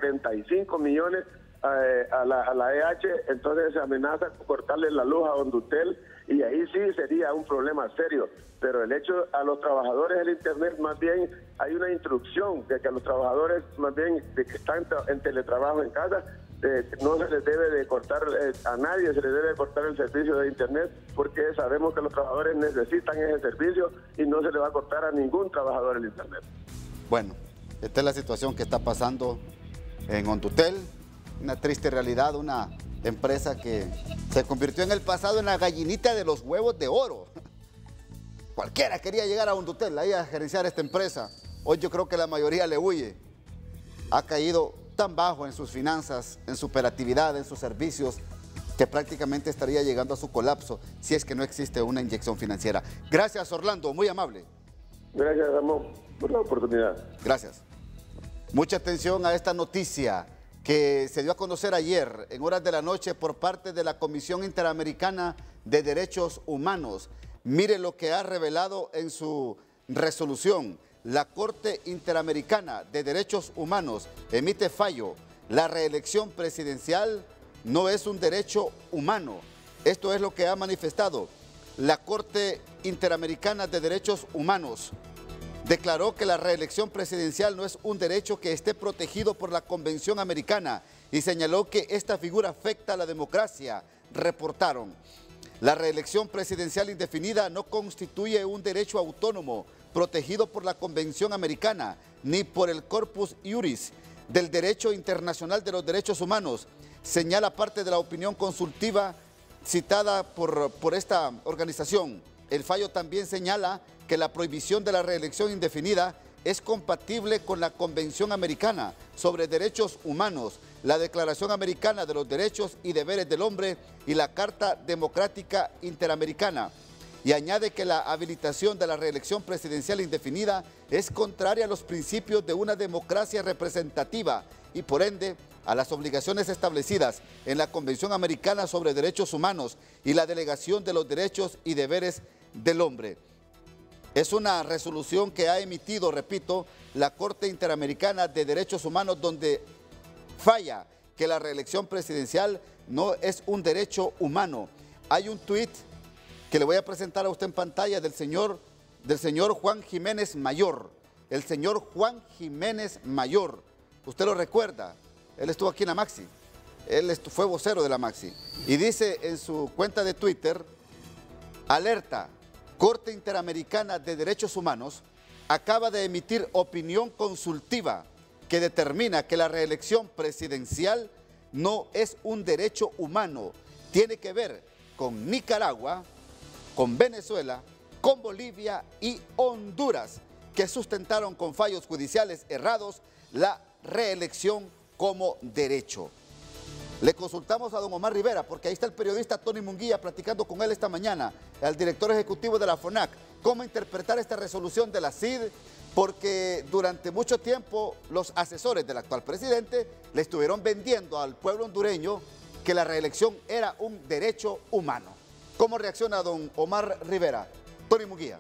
S20: 45 millones a la EH, entonces se amenaza con cortarle la luz a Hondutel, y ahí sí sería un problema serio. Pero el hecho a los trabajadores del internet, más bien hay una instrucción de que a los trabajadores, más bien de que están en teletrabajo en casa, no se les debe de cortar, a nadie se les debe de cortar el servicio de internet, porque sabemos que los trabajadores necesitan ese servicio y no se le va a cortar a ningún trabajador el internet.
S3: Bueno, esta es la situación que está pasando en Hondutel, una triste realidad, una empresa que se convirtió en el pasado en la gallinita de los huevos de oro. Cualquiera quería llegar a Hondutel, ahí a gerenciar esta empresa. Hoy yo creo que la mayoría le huye. Ha caído tan bajo en sus finanzas, en su operatividad, en sus servicios, que prácticamente estaría llegando a su colapso si es que no existe una inyección financiera. Gracias, Orlando, muy amable.
S20: Gracias, Ramón, por la oportunidad.
S3: Gracias. Mucha atención a esta noticia que se dio a conocer ayer en horas de la noche por parte de la Comisión Interamericana de Derechos Humanos. Mire lo que ha revelado en su resolución. La Corte Interamericana de Derechos Humanos emite fallo. La reelección presidencial no es un derecho humano. Esto es lo que ha manifestado la Corte Interamericana de Derechos Humanos. Declaró que la reelección presidencial no es un derecho que esté protegido por la Convención Americana y señaló que esta figura afecta a la democracia. Reportaron. La reelección presidencial indefinida no constituye un derecho autónomo protegido por la Convención Americana ni por el Corpus Iuris del Derecho Internacional de los Derechos Humanos, señala parte de la opinión consultiva citada por esta organización. El fallo también señala que la prohibición de la reelección indefinida es compatible con la Convención Americana sobre Derechos Humanos, la Declaración Americana de los Derechos y Deberes del Hombre y la Carta Democrática Interamericana. Y añade que la habilitación de la reelección presidencial indefinida es contraria a los principios de una democracia representativa y por ende a las obligaciones establecidas en la Convención Americana sobre Derechos Humanos y la Delegación de los Derechos y Deberes del Hombre. Es una resolución que ha emitido, repito, la Corte Interamericana de Derechos Humanos, donde falla que la reelección presidencial no es un derecho humano. Hay un tuit que le voy a presentar a usted en pantalla del señor Juan Jiménez Mayor. El señor Juan Jiménez Mayor, usted lo recuerda, él estuvo aquí en la Maxi, fue vocero de la Maxi, y dice en su cuenta de Twitter: alerta, Corte Interamericana de Derechos Humanos acaba de emitir opinión consultiva que determina que la reelección presidencial no es un derecho humano, tiene que ver con Nicaragua, con Venezuela, con Bolivia y Honduras, que sustentaron con fallos judiciales errados la reelección como derecho. Le consultamos a don Omar Rivera, porque ahí está el periodista Tony Munguía platicando con él esta mañana, el director ejecutivo de la FONAC, cómo interpretar esta resolución de la CID, porque durante mucho tiempo los asesores del actual presidente le estuvieron vendiendo al pueblo hondureño que la reelección era un derecho humano. ¿Cómo reacciona don Omar Rivera? Tony Munguía.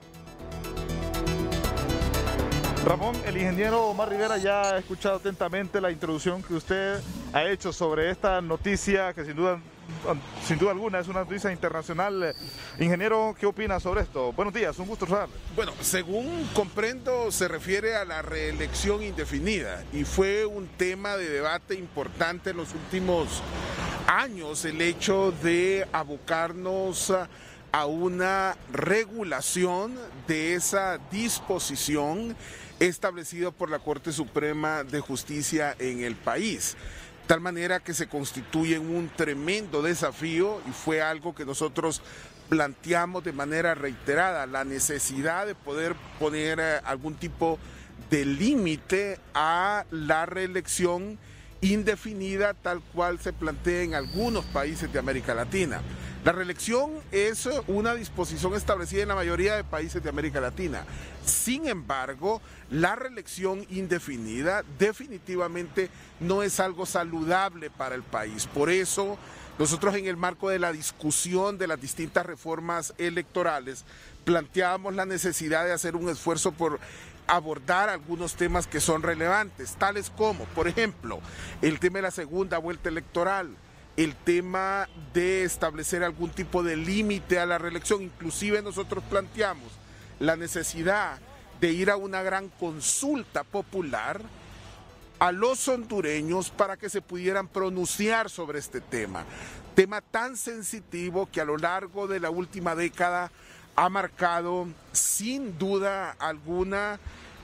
S4: Ramón, el ingeniero Omar Rivera ya ha escuchado atentamente la introducción que usted ha hecho sobre esta noticia que sin duda alguna es una noticia internacional. Ingeniero, ¿qué opina sobre esto? Buenos días, un gusto saludarle.
S21: Bueno, según comprendo, se refiere a la reelección indefinida y fue un tema de debate importante en los últimos años, el hecho de abocarnos a una regulación de esa disposición establecida por la Corte Suprema de Justicia en el país. De tal manera que se constituye un tremendo desafío y fue algo que nosotros planteamos de manera reiterada, la necesidad de poder poner algún tipo de límite a la reelección indefinida tal cual se plantea en algunos países de América Latina. La reelección es una disposición establecida en la mayoría de países de América Latina. Sin embargo, la reelección indefinida definitivamente no es algo saludable para el país. Por eso, nosotros en el marco de la discusión de las distintas reformas electorales, planteábamos la necesidad de hacer un esfuerzo por abordar algunos temas que son relevantes, tales como, por ejemplo, el tema de la segunda vuelta electoral, el tema de establecer algún tipo de límite a la reelección. Inclusive nosotros planteamos la necesidad de ir a una gran consulta popular a los hondureños para que se pudieran pronunciar sobre este tema tan sensitivo que a lo largo de la última década ha marcado sin duda alguna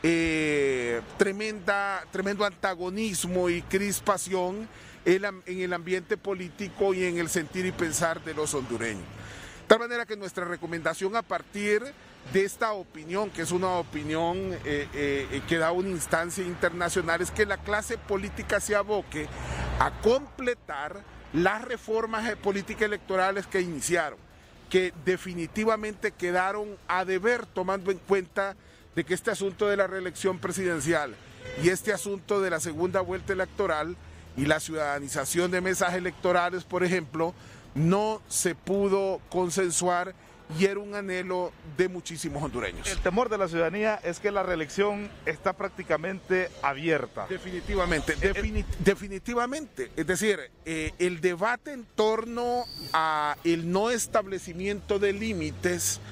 S21: tremendo antagonismo y crispación en el ambiente político y en el sentir y pensar de los hondureños. De tal manera que nuestra recomendación a partir de esta opinión, que es una opinión que da una instancia internacional, es que la clase política se aboque a completar las reformas políticas electorales que iniciaron, que definitivamente quedaron a deber, tomando en cuenta de que este asunto de la reelección presidencial y este asunto de la segunda vuelta electoral y la ciudadanización de mesas electorales, por ejemplo, no se pudo consensuar y era un anhelo de muchísimos hondureños.
S4: El temor de la ciudadanía es que la reelección está prácticamente abierta.
S21: Definitivamente, definitivamente. Es decir, el debate en torno a el no establecimiento de límites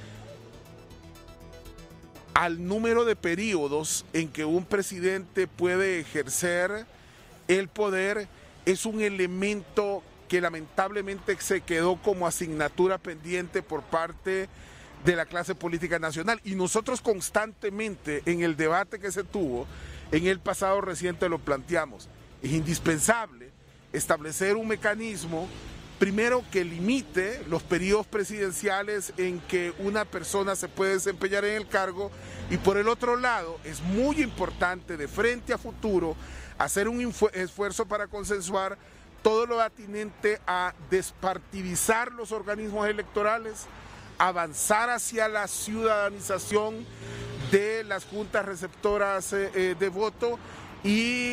S21: al número de periodos en que un presidente puede ejercer el poder es un elemento que lamentablemente se quedó como asignatura pendiente por parte de la clase política nacional. Y nosotros constantemente en el debate que se tuvo en el pasado reciente lo planteamos. Es indispensable establecer un mecanismo primero, que limite los periodos presidenciales en que una persona se puede desempeñar en el cargo, y por el otro lado es muy importante de frente a futuro hacer un esfuerzo para consensuar todo lo atinente a despartidizar los organismos electorales, avanzar hacia la ciudadanización de las juntas receptoras de voto y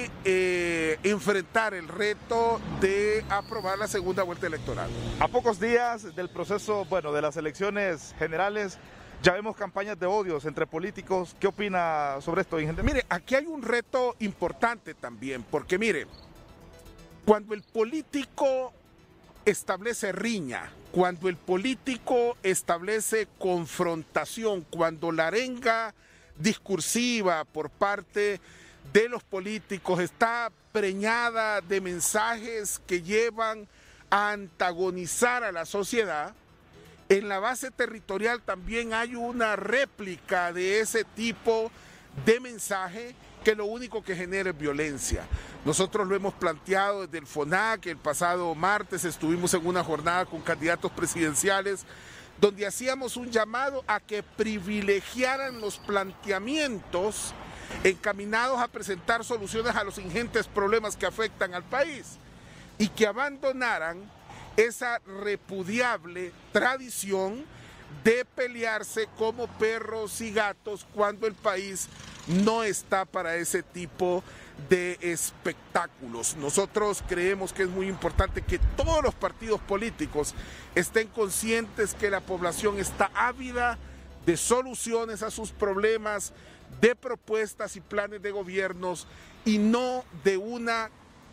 S21: enfrentar el reto de aprobar la segunda vuelta electoral.
S4: A pocos días del proceso, bueno, de las elecciones generales, ya vemos campañas de odios entre políticos. ¿Qué opina sobre esto, ingeniero?
S21: Mire, aquí hay un reto importante también, porque mire, cuando el político establece riña, cuando el político establece confrontación, cuando la arenga discursiva por parte de los políticos está preñada de mensajes que llevan a antagonizar a la sociedad, en la base territorial también hay una réplica de ese tipo de mensaje que lo único que genera es violencia. Nosotros lo hemos planteado desde el FONAC. El pasado martes estuvimos en una jornada con candidatos presidenciales donde hacíamos un llamado a que privilegiaran los planteamientos encaminados a presentar soluciones a los ingentes problemas que afectan al país y que abandonaran esa repudiable tradición de pelearse como perros y gatos cuando el país no está para ese tipo de espectáculos. Nosotros creemos que es muy importante que todos los partidos políticos estén conscientes que la población está ávida de soluciones a sus problemas, de propuestas y planes de gobiernos, y no de una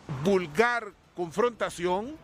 S21: vulgar confrontación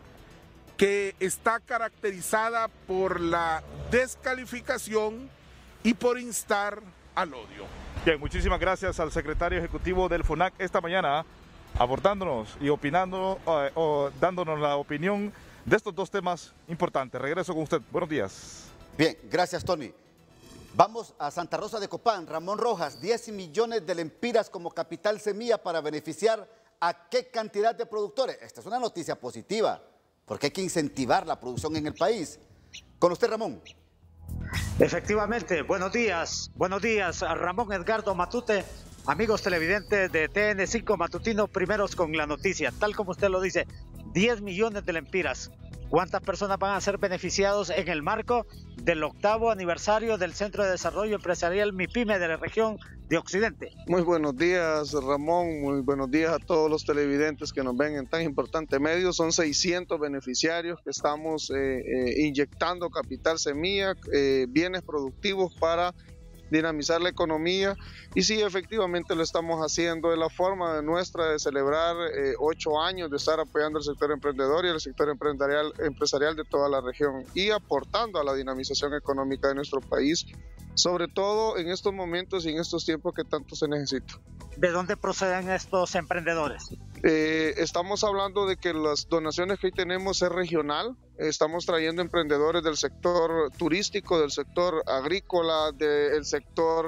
S21: que está caracterizada por la descalificación y por instar al odio.
S4: Bien, muchísimas gracias al secretario ejecutivo del FONAC esta mañana abordándonos y opinando o dándonos la opinión de estos dos temas importantes. Regreso con usted. Buenos días.
S3: Bien, gracias, Tony. Vamos a Santa Rosa de Copán. Ramón Rojas, 10 millones de lempiras como capital semilla para beneficiar a qué cantidad de productores. Esta es una noticia positiva, porque hay que incentivar la producción en el país. Con usted, Ramón.
S1: Efectivamente, buenos días, Ramón Edgardo Matute, amigos televidentes de TN5 Matutino, primeros con la noticia. Tal como usted lo dice, 10 millones de lempiras. ¿Cuántas personas van a ser beneficiados en el marco del 8º aniversario del Centro de Desarrollo Empresarial MIPYME de la región de Occidente?
S22: Muy buenos días, Ramón. Muy buenos días a todos los televidentes que nos ven en tan importante medio. Son 600 beneficiarios que estamos inyectando capital semilla, bienes productivos para dinamizar la economía, y sí, efectivamente lo estamos haciendo. Es la forma nuestra de celebrar 8 años de estar apoyando al sector emprendedor y al sector empresarial de toda la región y aportando a la dinamización económica de nuestro país, sobre todo en estos momentos y en estos tiempos que tanto se necesita.
S1: ¿De dónde proceden estos emprendedores?
S22: Estamos hablando de que las donaciones que hoy tenemos es regional. Estamos trayendo emprendedores del sector turístico, del sector agrícola, del sector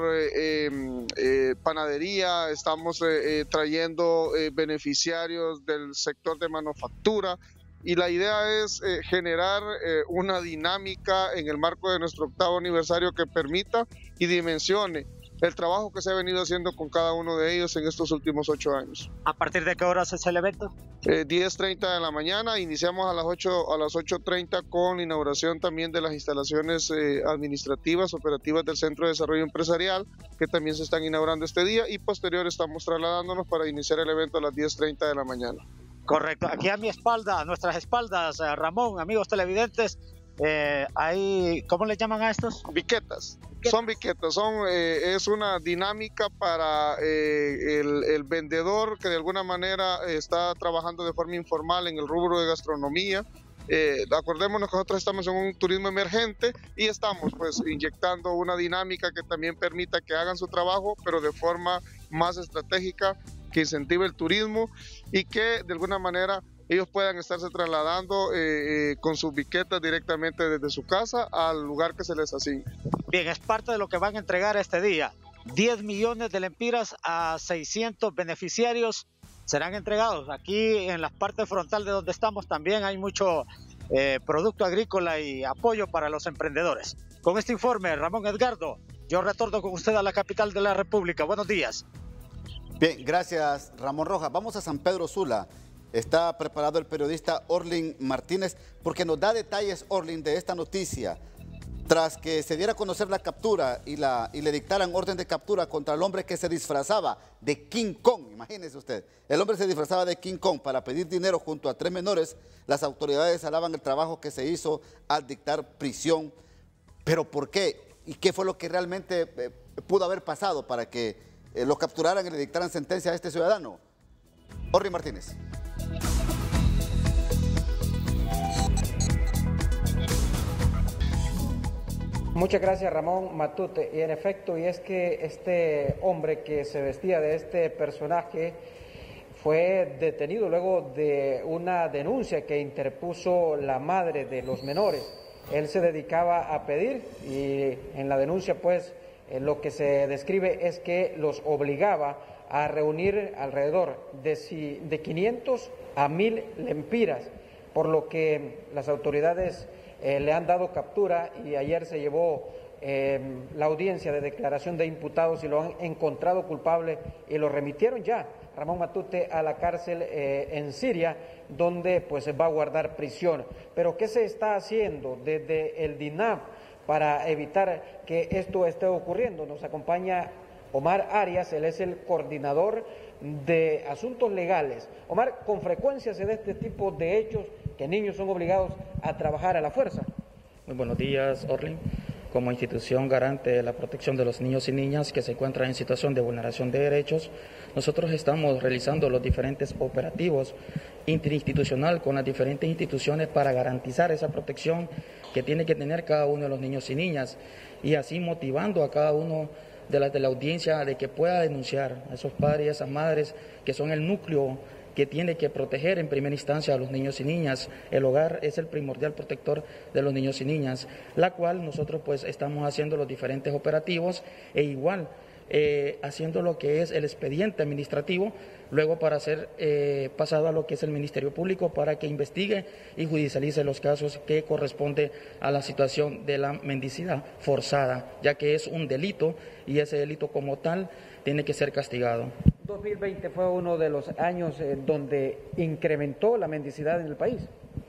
S22: panadería. Estamos trayendo beneficiarios del sector de manufactura. Y la idea es generar una dinámica en el marco de nuestro 8º aniversario que permita y dimensione el trabajo que se ha venido haciendo con cada uno de ellos en estos últimos 8 años.
S1: ¿A partir de qué horas es el evento?
S22: 10:30 de la mañana, iniciamos a las 8:30 con inauguración también de las instalaciones administrativas, operativas del Centro de Desarrollo Empresarial, que también se están inaugurando este día, y posterior estamos trasladándonos para iniciar el evento a las 10:30 de la mañana.
S1: Correcto. Aquí a mi espalda, a nuestras espaldas, Ramón, amigos televidentes, hay, ¿cómo le llaman a estos?
S22: Biquetas. Son biquetas, es una dinámica para el vendedor que de alguna manera está trabajando de forma informal en el rubro de gastronomía. Acordémonos que nosotros estamos en un turismo emergente y estamos pues inyectando una dinámica que también permita que hagan su trabajo, pero de forma más estratégica, que incentive el turismo y que de alguna manera ellos puedan estarse trasladando con sus biquetas directamente desde su casa al lugar que se les asigne.
S1: Bien, es parte de lo que van a entregar este día. 10 millones de lempiras a 600 beneficiarios serán entregados. Aquí en la parte frontal de donde estamos también hay mucho producto agrícola y apoyo para los emprendedores. Con este informe, Ramón Edgardo, yo retorno con usted a la capital de la República. Buenos días.
S3: Bien, gracias Ramón Rojas. Vamos a San Pedro Sula. Está preparado el periodista Orlin Martínez porque nos da detalles, Orlin, de esta noticia. Tras que se diera a conocer la captura y le dictaran orden de captura contra el hombre que se disfrazaba de King Kong, imagínese usted, el hombre se disfrazaba de King Kong para pedir dinero junto a 3 menores, las autoridades alaban el trabajo que se hizo al dictar prisión. ¿Pero por qué? ¿Y qué fue lo que realmente pudo haber pasado para que lo capturaran y le dictaran sentencia a este ciudadano? Orlin Martínez.
S5: Muchas gracias, Ramón Matute. Y en efecto, y es que este hombre que se vestía de este personaje fue detenido luego de una denuncia que interpuso la madre de los menores. Él se dedicaba a pedir y en la denuncia pues lo que se describe es que los obligaba a reunir alrededor de 500 a 1000 lempiras, por lo que las autoridades le han dado captura y ayer se llevó la audiencia de declaración de imputados y lo han encontrado culpable y lo remitieron ya, Ramón Matute, a la cárcel en Siria, donde pues va a guardar prisión. Pero ¿qué se está haciendo desde el DINAF para evitar que esto esté ocurriendo? Nos acompaña Omar Arias, él es el coordinador de asuntos legales. Omar, con frecuencia se da este tipo de hechos que niños son obligados a trabajar a la fuerza.
S2: Muy buenos días, Orlin. Como institución garante de la protección de los niños y niñas que se encuentran en situación de vulneración de derechos, nosotros estamos realizando los diferentes operativos interinstitucional con las diferentes instituciones para garantizar esa protección que tiene que tener cada uno de los niños y niñas, y así motivando a cada uno de la audiencia de que pueda denunciar a esos padres y a esas madres que son el núcleo que tiene que proteger en primera instancia a los niños y niñas. El hogar es el primordial protector de los niños y niñas, la cual nosotros pues estamos haciendo los diferentes operativos e igual haciendo lo que es el expediente administrativo, luego para ser pasado a lo que es el Ministerio Público para que investigue y judicialice los casos que corresponde a la situación de la mendicidad forzada, ya que es un delito y ese delito como tal tiene que ser castigado.
S5: 2020 fue uno de los años donde incrementó la mendicidad en el país.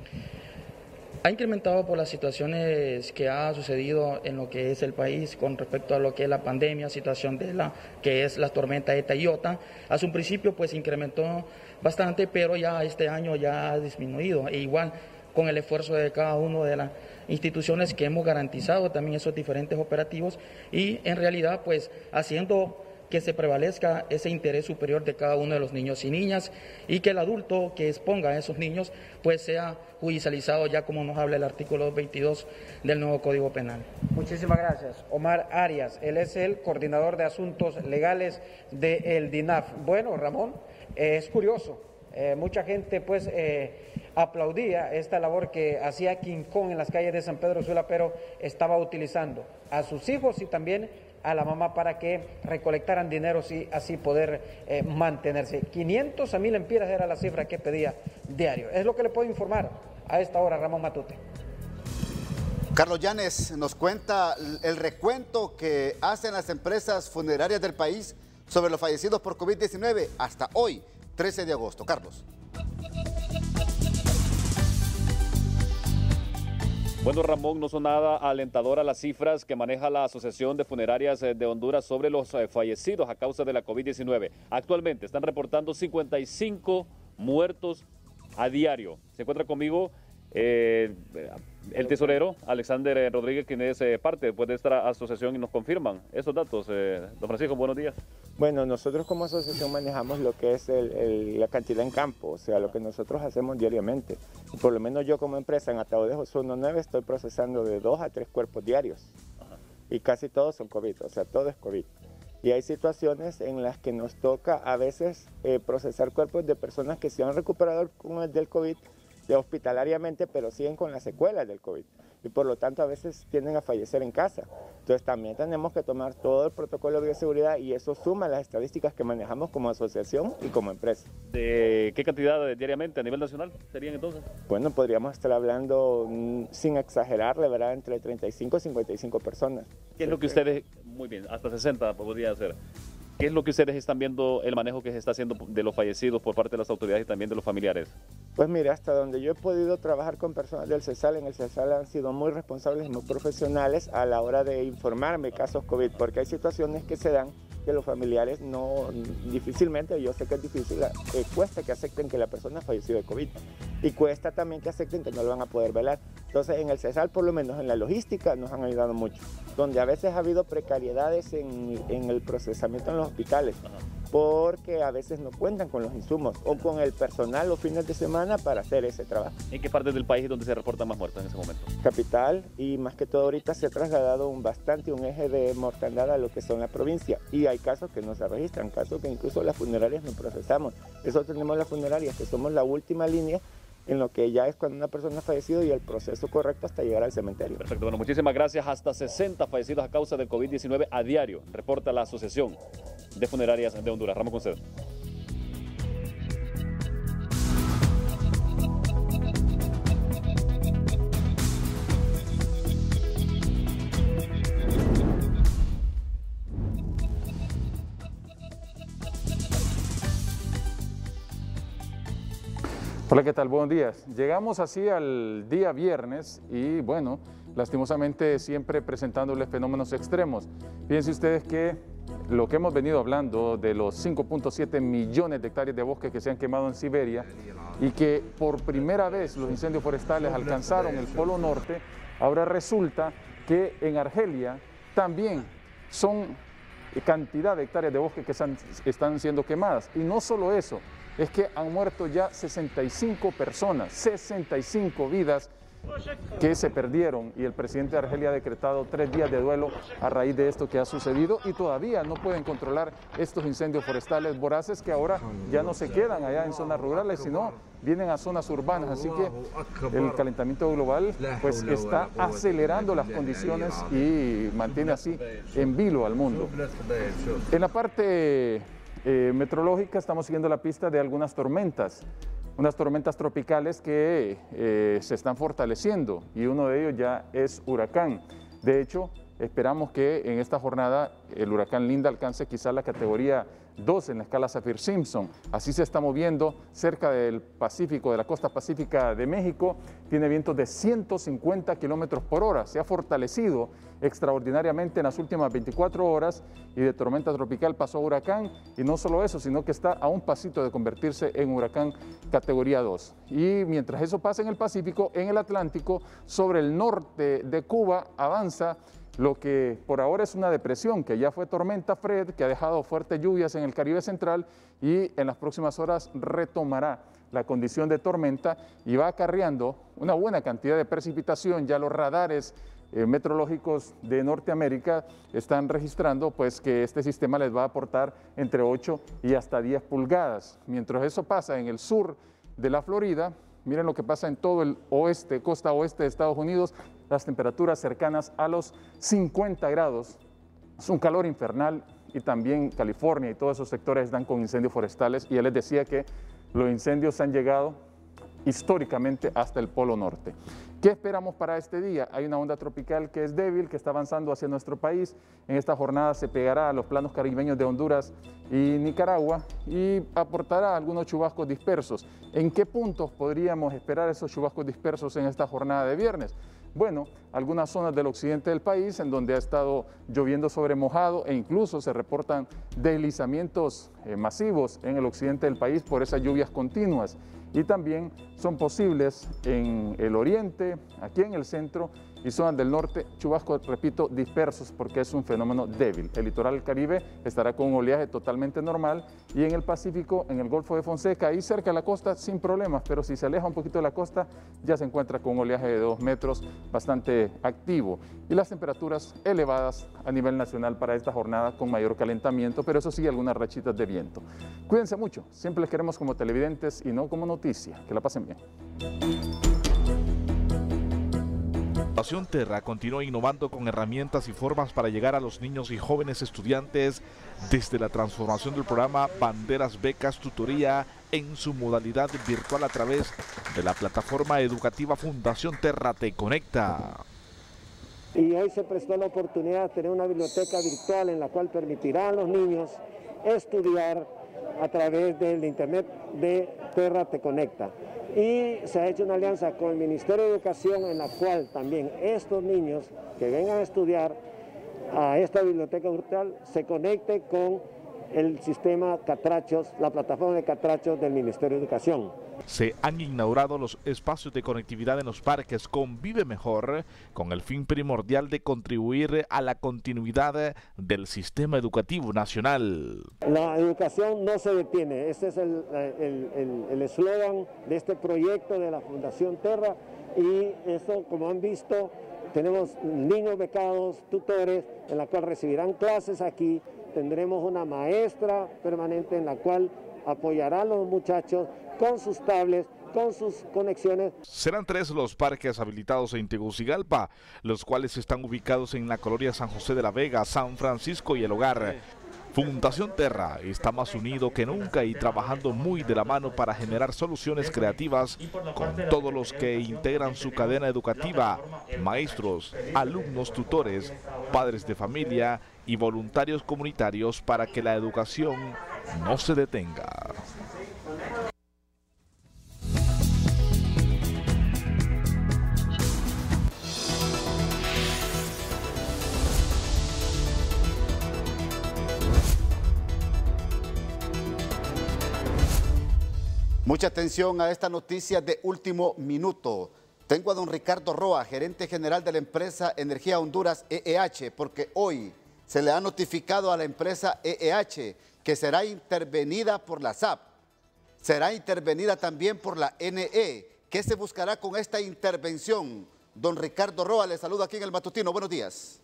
S2: Ha incrementado por las situaciones que ha sucedido en lo que es el país con respecto a lo que es la pandemia, situación de que es la tormenta ETA y IOTA. Hace un principio pues incrementó bastante, pero ya este año ya ha disminuido. E igual con el esfuerzo de cada una de las instituciones que hemos garantizado también esos diferentes operativos y en realidad pues haciendo que se prevalezca ese interés superior de cada uno de los niños y niñas y que el adulto que exponga a esos niños pues sea judicializado ya como nos habla el artículo 22 del nuevo Código Penal.
S5: Muchísimas gracias. Omar Arias, él es el coordinador de asuntos legales del DINAF. Bueno, Ramón, es curioso, mucha gente pues aplaudía esta labor que hacía King Kong en las calles de San Pedro Sula, pero estaba utilizando a sus hijos y también a la mamá para que recolectaran dinero y así poder mantenerse. 500 a 1000 lempiras era la cifra que pedía diario. Es lo que le puedo informar a esta hora, Ramón Matute.
S3: Carlos Llanes nos cuenta el recuento que hacen las empresas funerarias del país sobre los fallecidos por COVID-19 hasta hoy, 13 de agosto. Carlos.
S9: Bueno, Ramón, no son nada alentadoras las cifras que maneja la Asociación de Funerarias de Honduras sobre los fallecidos a causa de la COVID-19. Actualmente están reportando 55 muertos a diario. Se encuentra conmigo el tesorero Alexander Rodríguez, quien es parte después de esta asociación y nos confirman esos datos. Don Francisco, buenos días.
S6: Bueno, nosotros como asociación manejamos lo que es la cantidad en campo, o sea, lo que nosotros hacemos diariamente. Por lo menos yo como empresa en Ataúdes Osorno 9 estoy procesando de 2 a 3 cuerpos diarios. Ajá. Y casi todos son COVID, o sea, todo es COVID. Y hay situaciones en las que nos toca a veces procesar cuerpos de personas que se han recuperado del COVID hospitalariamente, pero siguen con las secuelas del COVID. y por lo tanto a veces tienden a fallecer en casa. Entonces también tenemos que tomar todo el protocolo de bioseguridad y eso suma las estadísticas que manejamos como asociación y como empresa.
S9: ¿De qué cantidad diariamente a nivel nacional serían entonces?
S6: Bueno, podríamos estar hablando, sin exagerar, la verdad, entre 35 y 55 personas.
S9: ¿Qué es lo que ustedes, muy bien, hasta 60 podría ser? ¿Qué es lo que ustedes están viendo, el manejo que se está haciendo de los fallecidos por parte de las autoridades y también de los familiares?
S6: Pues mire, hasta donde yo he podido trabajar con personas del CESAL, en el CESAL han sido muy responsables y muy profesionales a la hora de informarme casos COVID, porque hay situaciones que se dan que los familiares no, difícilmente, yo sé que es difícil, cuesta que acepten que la persona falleció de COVID y cuesta también que acepten que no lo van a poder velar. Entonces en el CESAL, por lo menos en la logística, nos han ayudado mucho, donde a veces ha habido precariedades en el procesamiento en los hospitales, porque a veces no cuentan con los insumos o con el personal los fines de semana para hacer ese trabajo.
S9: ¿En qué parte del país es donde se reportan más muertos en ese momento?
S6: Capital, y más que todo ahorita se ha trasladado un eje de mortandad a lo que son la provincia, y hay casos que no se registran, casos que incluso las funerarias no procesamos. Eso tenemos las funerarias, que somos la última línea en lo que ya es cuando una persona ha fallecido y el proceso correcto hasta llegar al cementerio.
S9: Perfecto, bueno, muchísimas gracias. Hasta 60 fallecidos a causa del COVID-19 a diario, reporta la Asociación de Funerarias de Honduras. Ramos, con usted.
S7: Hola, ¿qué tal? Buenos días. Llegamos así al día viernes y bueno, lastimosamente siempre presentándoles fenómenos extremos. Fíjense ustedes que lo que hemos venido hablando de los 5.7 millones de hectáreas de bosque que se han quemado en Siberia y que por primera vez los incendios forestales alcanzaron el Polo Norte, ahora resulta que en Argelia también son cantidad de hectáreas de bosque que están siendo quemadas. Y no solo eso, es que han muerto ya 65 personas, 65 vidas que se perdieron y el presidente de Argelia ha decretado 3 días de duelo a raíz de esto que ha sucedido y todavía no pueden controlar estos incendios forestales voraces que ahora ya no se quedan allá en zonas rurales, sino vienen a zonas urbanas, así que el calentamiento global pues está acelerando las condiciones y mantiene así en vilo al mundo. En la parte meteorológica estamos siguiendo la pista de algunas tormentas, unas tormentas tropicales que se están fortaleciendo y uno de ellos ya es huracán. De hecho, esperamos que en esta jornada el huracán Linda alcance quizá la categoría 2 en la escala Saffir-Simpson. Así se está moviendo cerca del Pacífico, de la costa pacífica de México. Tiene vientos de 150 kilómetros por hora. Se ha fortalecido extraordinariamente en las últimas 24 horas y de tormenta tropical pasó a huracán. Y no solo eso, sino que está a un pasito de convertirse en huracán categoría 2. Y mientras eso pasa en el Pacífico, en el Atlántico, sobre el norte de Cuba avanza lo que por ahora es una depresión, que ya fue tormenta Fred, que ha dejado fuertes lluvias en el Caribe central y en las próximas horas retomará la condición de tormenta y va acarreando una buena cantidad de precipitación. Ya los radares meteorológicos de Norteamérica están registrando pues que este sistema les va a aportar entre 8 y hasta 10 pulgadas. Mientras eso pasa en el sur de la Florida, miren lo que pasa en todo el oeste, costa oeste de Estados Unidos, las temperaturas cercanas a los 50 grados. Es un calor infernal y también California y todos esos sectores están con incendios forestales y ya les decía que los incendios han llegado históricamente hasta el Polo Norte. ¿Qué esperamos para este día? Hay una onda tropical que es débil, que está avanzando hacia nuestro país. En esta jornada se pegará a los planos caribeños de Honduras y Nicaragua y aportará algunos chubascos dispersos. ¿En qué puntos podríamos esperar esos chubascos dispersos en esta jornada de viernes? Bueno, algunas zonas del occidente del país en donde ha estado lloviendo sobre mojado e incluso se reportan deslizamientos masivos en el occidente del país por esas lluvias continuas. Y también son posibles en el oriente, aquí en el centro y zonas del norte, chubascos, repito, dispersos porque es un fenómeno débil. El litoral del Caribe estará con un oleaje totalmente normal y en el Pacífico, en el Golfo de Fonseca, ahí cerca de la costa sin problemas, pero si se aleja un poquito de la costa ya se encuentra con un oleaje de 2 metros bastante activo. Y las temperaturas elevadas a nivel nacional para esta jornada con mayor calentamiento, pero eso sí, algunas rachitas de viento. Cuídense mucho, siempre les queremos como televidentes y no como noticia. Que la pasen bien.
S4: Fundación Terra continúa innovando con herramientas y formas para llegar a los niños y jóvenes estudiantes desde la transformación del programa Banderas Becas Tutoría en su modalidad virtual a través de la plataforma educativa Fundación Terra Te Conecta.
S8: Y hoy se prestó la oportunidad de tener una biblioteca virtual en la cual permitirá a los niños estudiar a través del internet de Terra Te Conecta. Y se ha hecho una alianza con el Ministerio de Educación en la cual también estos niños que vengan a estudiar a esta biblioteca virtual se conecten con el sistema Catrachos, la plataforma de Catrachos del Ministerio de Educación.
S4: Se han inaugurado los espacios de conectividad en los parques Convive Mejor con el fin primordial de contribuir a la continuidad del sistema educativo nacional.
S8: La educación no se detiene, ese es el eslogan de este proyecto de la Fundación Terra, y eso, como han visto, tenemos niños becados, tutores, en la cual recibirán clases aquí, tendremos una maestra permanente en la cual apoyará a los muchachos con sus tablets, con sus conexiones.
S4: Serán 3 los parques habilitados en Tegucigalpa, los cuales están ubicados en la colonia San José de la Vega, San Francisco y El Hogar. Fundación Terra está más unido que nunca y trabajando muy de la mano para generar soluciones creativas con todos los que integran su cadena educativa, maestros, alumnos, tutores, padres de familia y voluntarios comunitarios para que la educación no se detenga.
S3: Mucha atención a esta noticia de último minuto. Tengo a don Ricardo Roa, gerente general de la empresa Energía Honduras EEH, porque hoy se le ha notificado a la empresa EEH que será intervenida por la SAP, será intervenida también por la NE. ¿Qué se buscará con esta intervención? Don Ricardo Roa, le saludo aquí en el Matutino. Buenos días.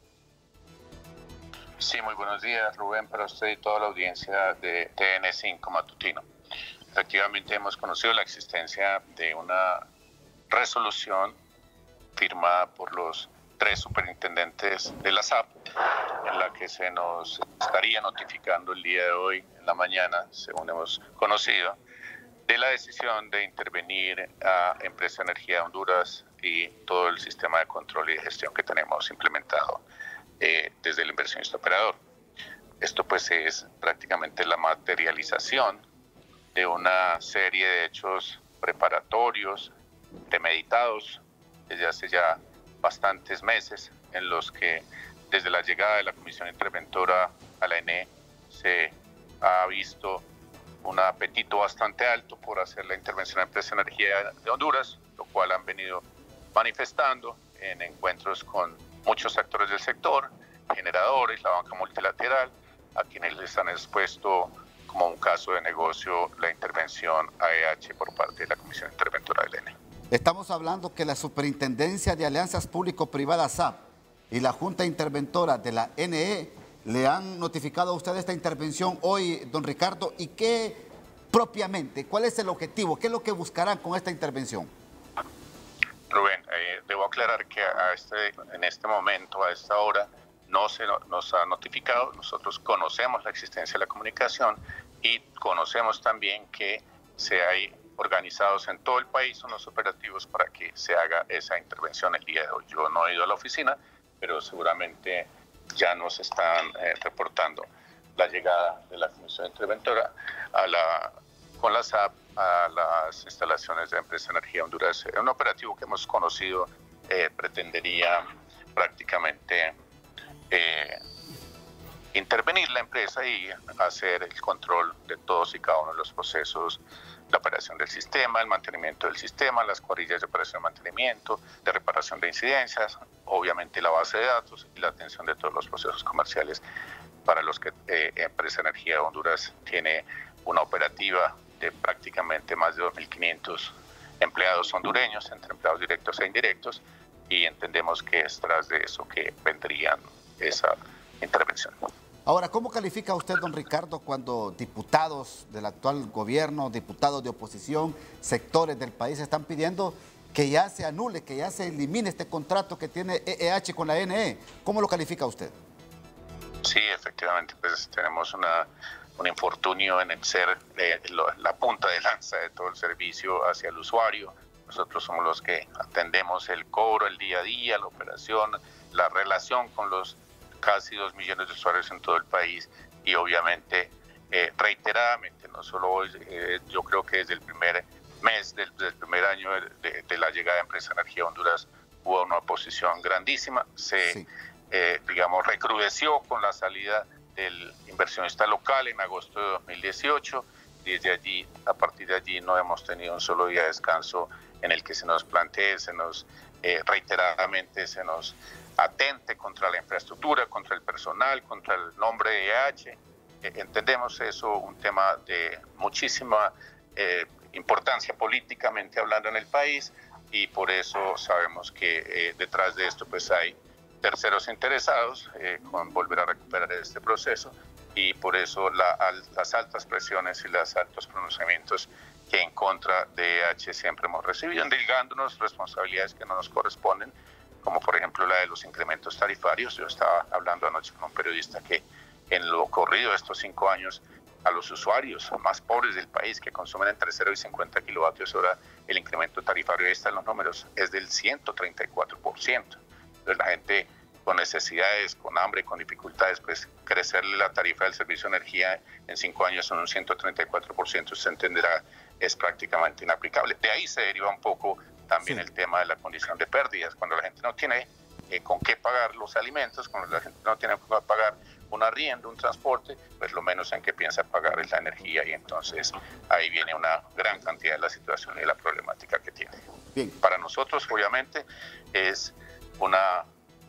S13: Sí, muy buenos días, Rubén, para usted y toda la audiencia de TN5 Matutino. Efectivamente hemos conocido la existencia de una resolución firmada por los 3 superintendentes de la SAP, en la que se nos estaría notificando el día de hoy, en la mañana, según hemos conocido, de la decisión de intervenir a Empresa Energía Honduras y todo el sistema de control y de gestión que tenemos implementado desde el inversionista operador. Esto pues es prácticamente la materialización de una serie de hechos preparatorios, premeditados desde hace ya bastantes meses, en los que desde la llegada de la Comisión Interventora a la ENE se ha visto un apetito bastante alto por hacer la intervención a la Empresa Energía de Honduras, lo cual han venido manifestando en encuentros con muchos actores del sector, generadores, la banca multilateral, a quienes les han expuesto como un caso de negocio la intervención AEH por parte de la Comisión Interventora del ENE.
S3: Estamos hablando que la Superintendencia de Alianzas Público-Privadas SAP y la Junta Interventora de la NE le han notificado a usted esta intervención hoy, don Ricardo, y qué propiamente, ¿cuál es el objetivo? ¿Qué es lo que buscarán con esta intervención?
S13: Rubén, debo aclarar que en este momento, a esta hora, no se nos ha notificado. Nosotros conocemos la existencia de la comunicación y conocemos también que se hay organizados en todo el país unos operativos para que se haga esa intervención el día de hoy. Yo no he ido a la oficina, pero seguramente ya nos están reportando la llegada de la Comisión Interventora con la SAP a las instalaciones de la Empresa Energía Honduras. Un operativo que hemos conocido pretendería prácticamente intervenir la empresa y hacer el control de todos y cada uno de los procesos, la operación del sistema, el mantenimiento del sistema, las cuadrillas de operación y mantenimiento, de reparación de incidencias, obviamente la base de datos y la atención de todos los procesos comerciales para los que Empresa Energía Honduras tiene una operativa de prácticamente más de 2.500 empleados hondureños, entre empleados directos e indirectos, y entendemos que es tras de eso que vendrían esa intervención.
S3: Ahora, ¿cómo califica usted, don Ricardo, cuando diputados del actual gobierno, diputados de oposición, sectores del país están pidiendo que ya se anule, que ya se elimine este contrato que tiene EEH con la NE. ¿Cómo lo califica usted?
S13: Sí, efectivamente, pues tenemos un infortunio en el ser la punta de lanza de todo el servicio hacia el usuario. Nosotros somos los que atendemos el cobro, el día a día, la operación, la relación con los casi 2 millones de usuarios en todo el país y obviamente reiteradamente, no solo hoy, yo creo que desde el primer mes del primer año de la llegada de Empresa Energía Honduras hubo una oposición grandísima, digamos, recrudeció con la salida del inversionista local en agosto de 2018. Desde allí, a partir de allí, no hemos tenido un solo día de descanso en el que se nos plantee, reiteradamente se nos atente contra la infraestructura, contra el personal, contra el nombre de EH. Entendemos eso un tema de muchísima importancia políticamente hablando en el país y por eso sabemos que detrás de esto pues hay terceros interesados con volver a recuperar este proceso y por eso las altas presiones y los altos pronunciamientos que en contra de EH siempre hemos recibido, endilgándonos responsabilidades que no nos corresponden, como por ejemplo la de los incrementos tarifarios. Yo estaba hablando anoche con un periodista que en lo corrido de estos 5 años a los usuarios más pobres del país que consumen entre 0 y 50 kilovatios hora, el incremento tarifario, ahí están los números, es del 134%. Entonces la gente con necesidades, con hambre, con dificultades, pues crecerle la tarifa del servicio de energía en 5 años en un 134%, se entenderá, es prácticamente inaplicable. De ahí se deriva un poco también el tema de la condición de pérdidas, cuando la gente no tiene con qué pagar los alimentos, cuando la gente no tiene con qué pagar un arriendo, un transporte, pues lo menos en que piensa pagar es la energía y entonces ahí viene una gran cantidad de la situación y de la problemática que tiene.
S3: Bien.
S13: Para nosotros, obviamente, es una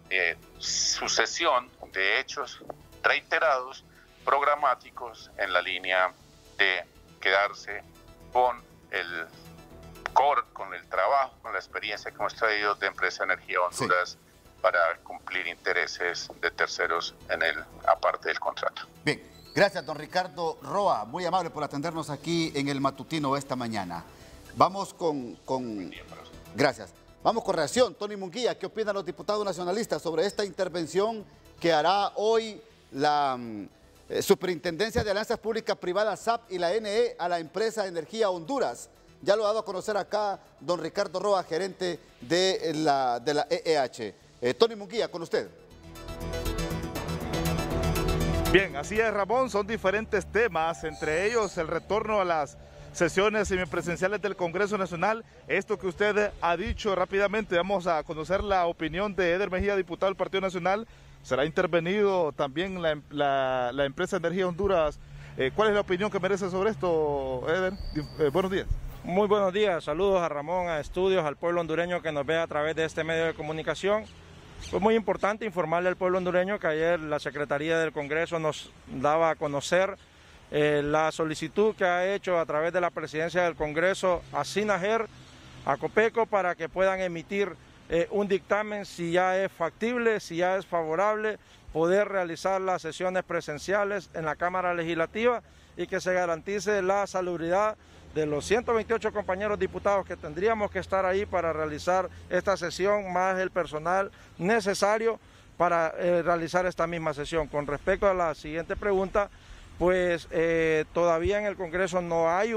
S13: sucesión de hechos reiterados, programáticos, en la línea de quedarse con el core, con el trabajo, con la experiencia que hemos traído de Empresa Energía Honduras para cumplir intereses de terceros aparte del contrato.
S3: Bien, gracias don Ricardo Roa, muy amable por atendernos aquí en el matutino esta mañana. Vamos gracias. Vamos con reacción. Tony Munguía, ¿qué opinan los diputados nacionalistas sobre esta intervención que hará hoy la Superintendencia de Alianzas Públicas Privadas SAP y la NE a la Empresa Energía Honduras? Ya lo ha dado a conocer acá don Ricardo Roa, gerente de la EEH. Tony Munguía, con usted.
S4: Bien, así es, Ramón, son diferentes temas, entre ellos el retorno a las sesiones semipresenciales del Congreso Nacional. Esto que usted ha dicho rápidamente, vamos a conocer la opinión de Eder Mejía, diputado del Partido Nacional. Será intervenido también la empresa Energía Honduras. ¿Cuál es la opinión que merece sobre esto, Eder? Buenos días.
S12: Muy buenos días, saludos a Ramón, a Estudios, al pueblo hondureño que nos ve a través de este medio de comunicación. Fue muy importante informarle al pueblo hondureño que ayer la Secretaría del Congreso nos daba a conocer la solicitud que ha hecho a través de la Presidencia del Congreso a SINAGER, a COPECO, para que puedan emitir un dictamen si ya es factible, si ya es favorable poder realizar las sesiones presenciales en la Cámara Legislativa y que se garantice la salubridad de los 128 compañeros diputados que tendríamos que estar ahí para realizar esta sesión, más el personal necesario para realizar esta misma sesión. Con respecto a la siguiente pregunta, pues todavía en el Congreso no hay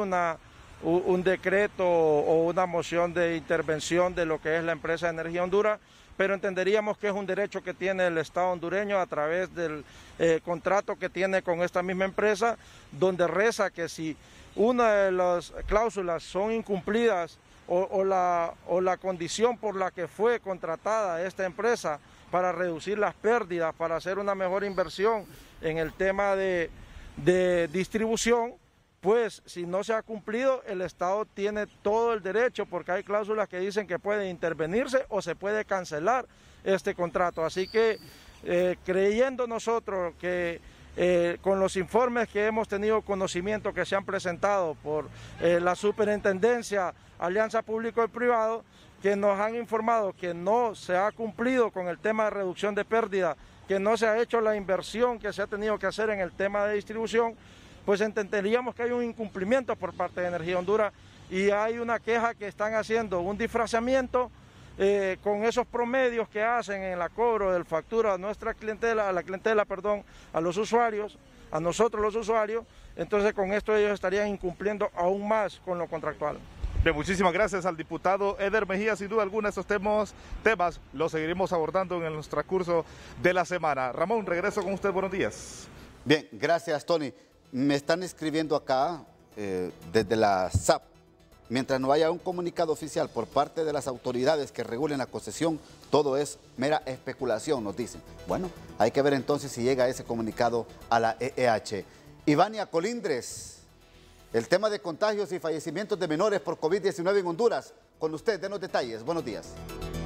S12: un decreto o una moción de intervención de lo que es la empresa Energía Honduras, pero entenderíamos que es un derecho que tiene el Estado hondureño a través del contrato que tiene con esta misma empresa, donde reza que si una de las cláusulas son incumplidas o la condición por la que fue contratada esta empresa para reducir las pérdidas, para hacer una mejor inversión en el tema de distribución, pues si no se ha cumplido, el Estado tiene todo el derecho, porque hay cláusulas que dicen que puede intervenirse o se puede cancelar este contrato. Así que creyendo nosotros que con los informes que hemos tenido conocimiento que se han presentado por la Superintendencia Alianza Público y Privado, que nos han informado que no se ha cumplido con el tema de reducción de pérdida, que no se ha hecho la inversión que se ha tenido que hacer en el tema de distribución, pues entenderíamos que hay un incumplimiento por parte de Energía Honduras y hay una queja que están haciendo un disfrazamiento con esos promedios que hacen en la cobro del factura a nuestra clientela, a los usuarios, a nosotros los usuarios. Entonces con esto ellos estarían incumpliendo aún más con lo contractual.
S4: Bien, muchísimas gracias al diputado Eder Mejía. Sin duda alguna estos temas los seguiremos abordando en el transcurso de la semana. Ramón, regreso con usted, buenos días.
S3: Bien, gracias Tony. Me están escribiendo acá desde la SAP. Mientras no haya un comunicado oficial por parte de las autoridades que regulen la concesión, todo es mera especulación, nos dicen. Bueno, hay que ver entonces si llega ese comunicado a la EEH. Ivania Colindres, el tema de contagios y fallecimientos de menores por COVID-19 en Honduras. Con usted, denos detalles. Buenos días.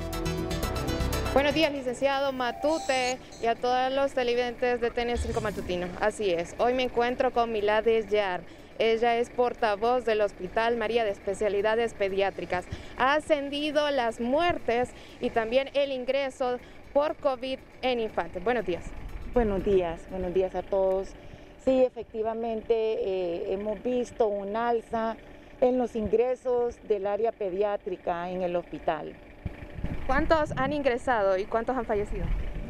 S11: Buenos días, licenciado Matute, y a todos los televidentes de TN5 Matutino. Así es, hoy me encuentro con Milades Yar. Ella es portavoz del Hospital María de Especialidades Pediátricas. Ha ascendido las muertes y también el ingreso por COVID en infantes. Buenos días.
S15: Buenos días a todos. Sí, efectivamente hemos visto un alza en los ingresos del área pediátrica en el hospital.
S11: ¿Cuántos han ingresado y cuántos han fallecido?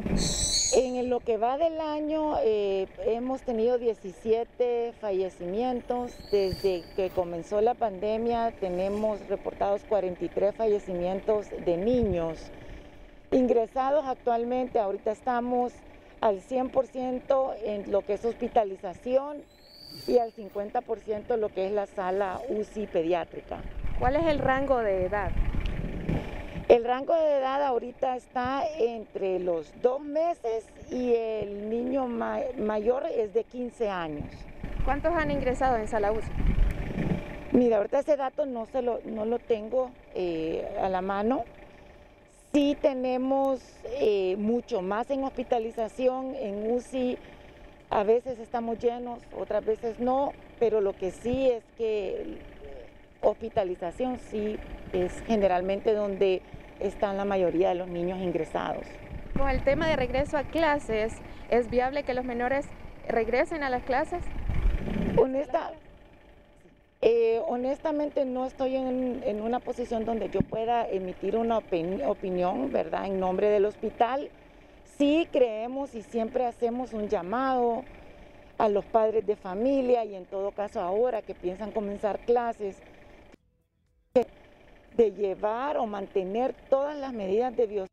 S15: En lo que va del año hemos tenido 17 fallecimientos. Desde que comenzó la pandemia tenemos reportados 43 fallecimientos de niños. Ingresados actualmente, ahorita estamos al 100% en lo que es hospitalización y al 50% en lo que es la sala UCI pediátrica.
S11: ¿Cuál es el rango de edad?
S15: El rango de edad ahorita está entre los 2 meses y el niño mayor es de 15 años.
S11: ¿Cuántos han ingresado en sala UCI?
S15: Mira, ahorita ese dato no lo tengo a la mano. Sí tenemos mucho más en hospitalización, en UCI. A veces estamos llenos, otras veces no, pero lo que sí es que hospitalización sí es generalmente donde están la mayoría de los niños ingresados.
S11: Con el tema de regreso a clases, ¿es viable que los menores regresen a las clases?
S15: Honestamente no estoy en una posición donde yo pueda emitir una opinión, ¿verdad?, en nombre del hospital. Sí creemos y siempre hacemos un llamado a los padres de familia y en todo caso ahora que piensan comenzar clases, de llevar o mantener todas las medidas de bioseguridad.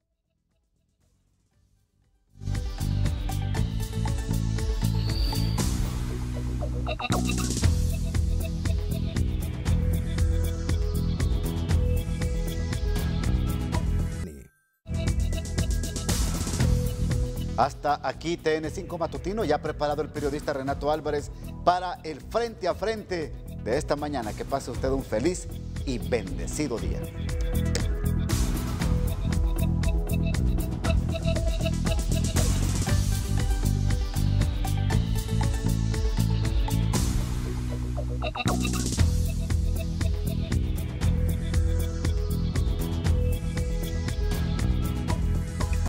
S3: Hasta aquí TN5 Matutino, ya preparado el periodista Renato Álvarez para el frente a frente de esta mañana. Que pase usted un feliz y bendecido día.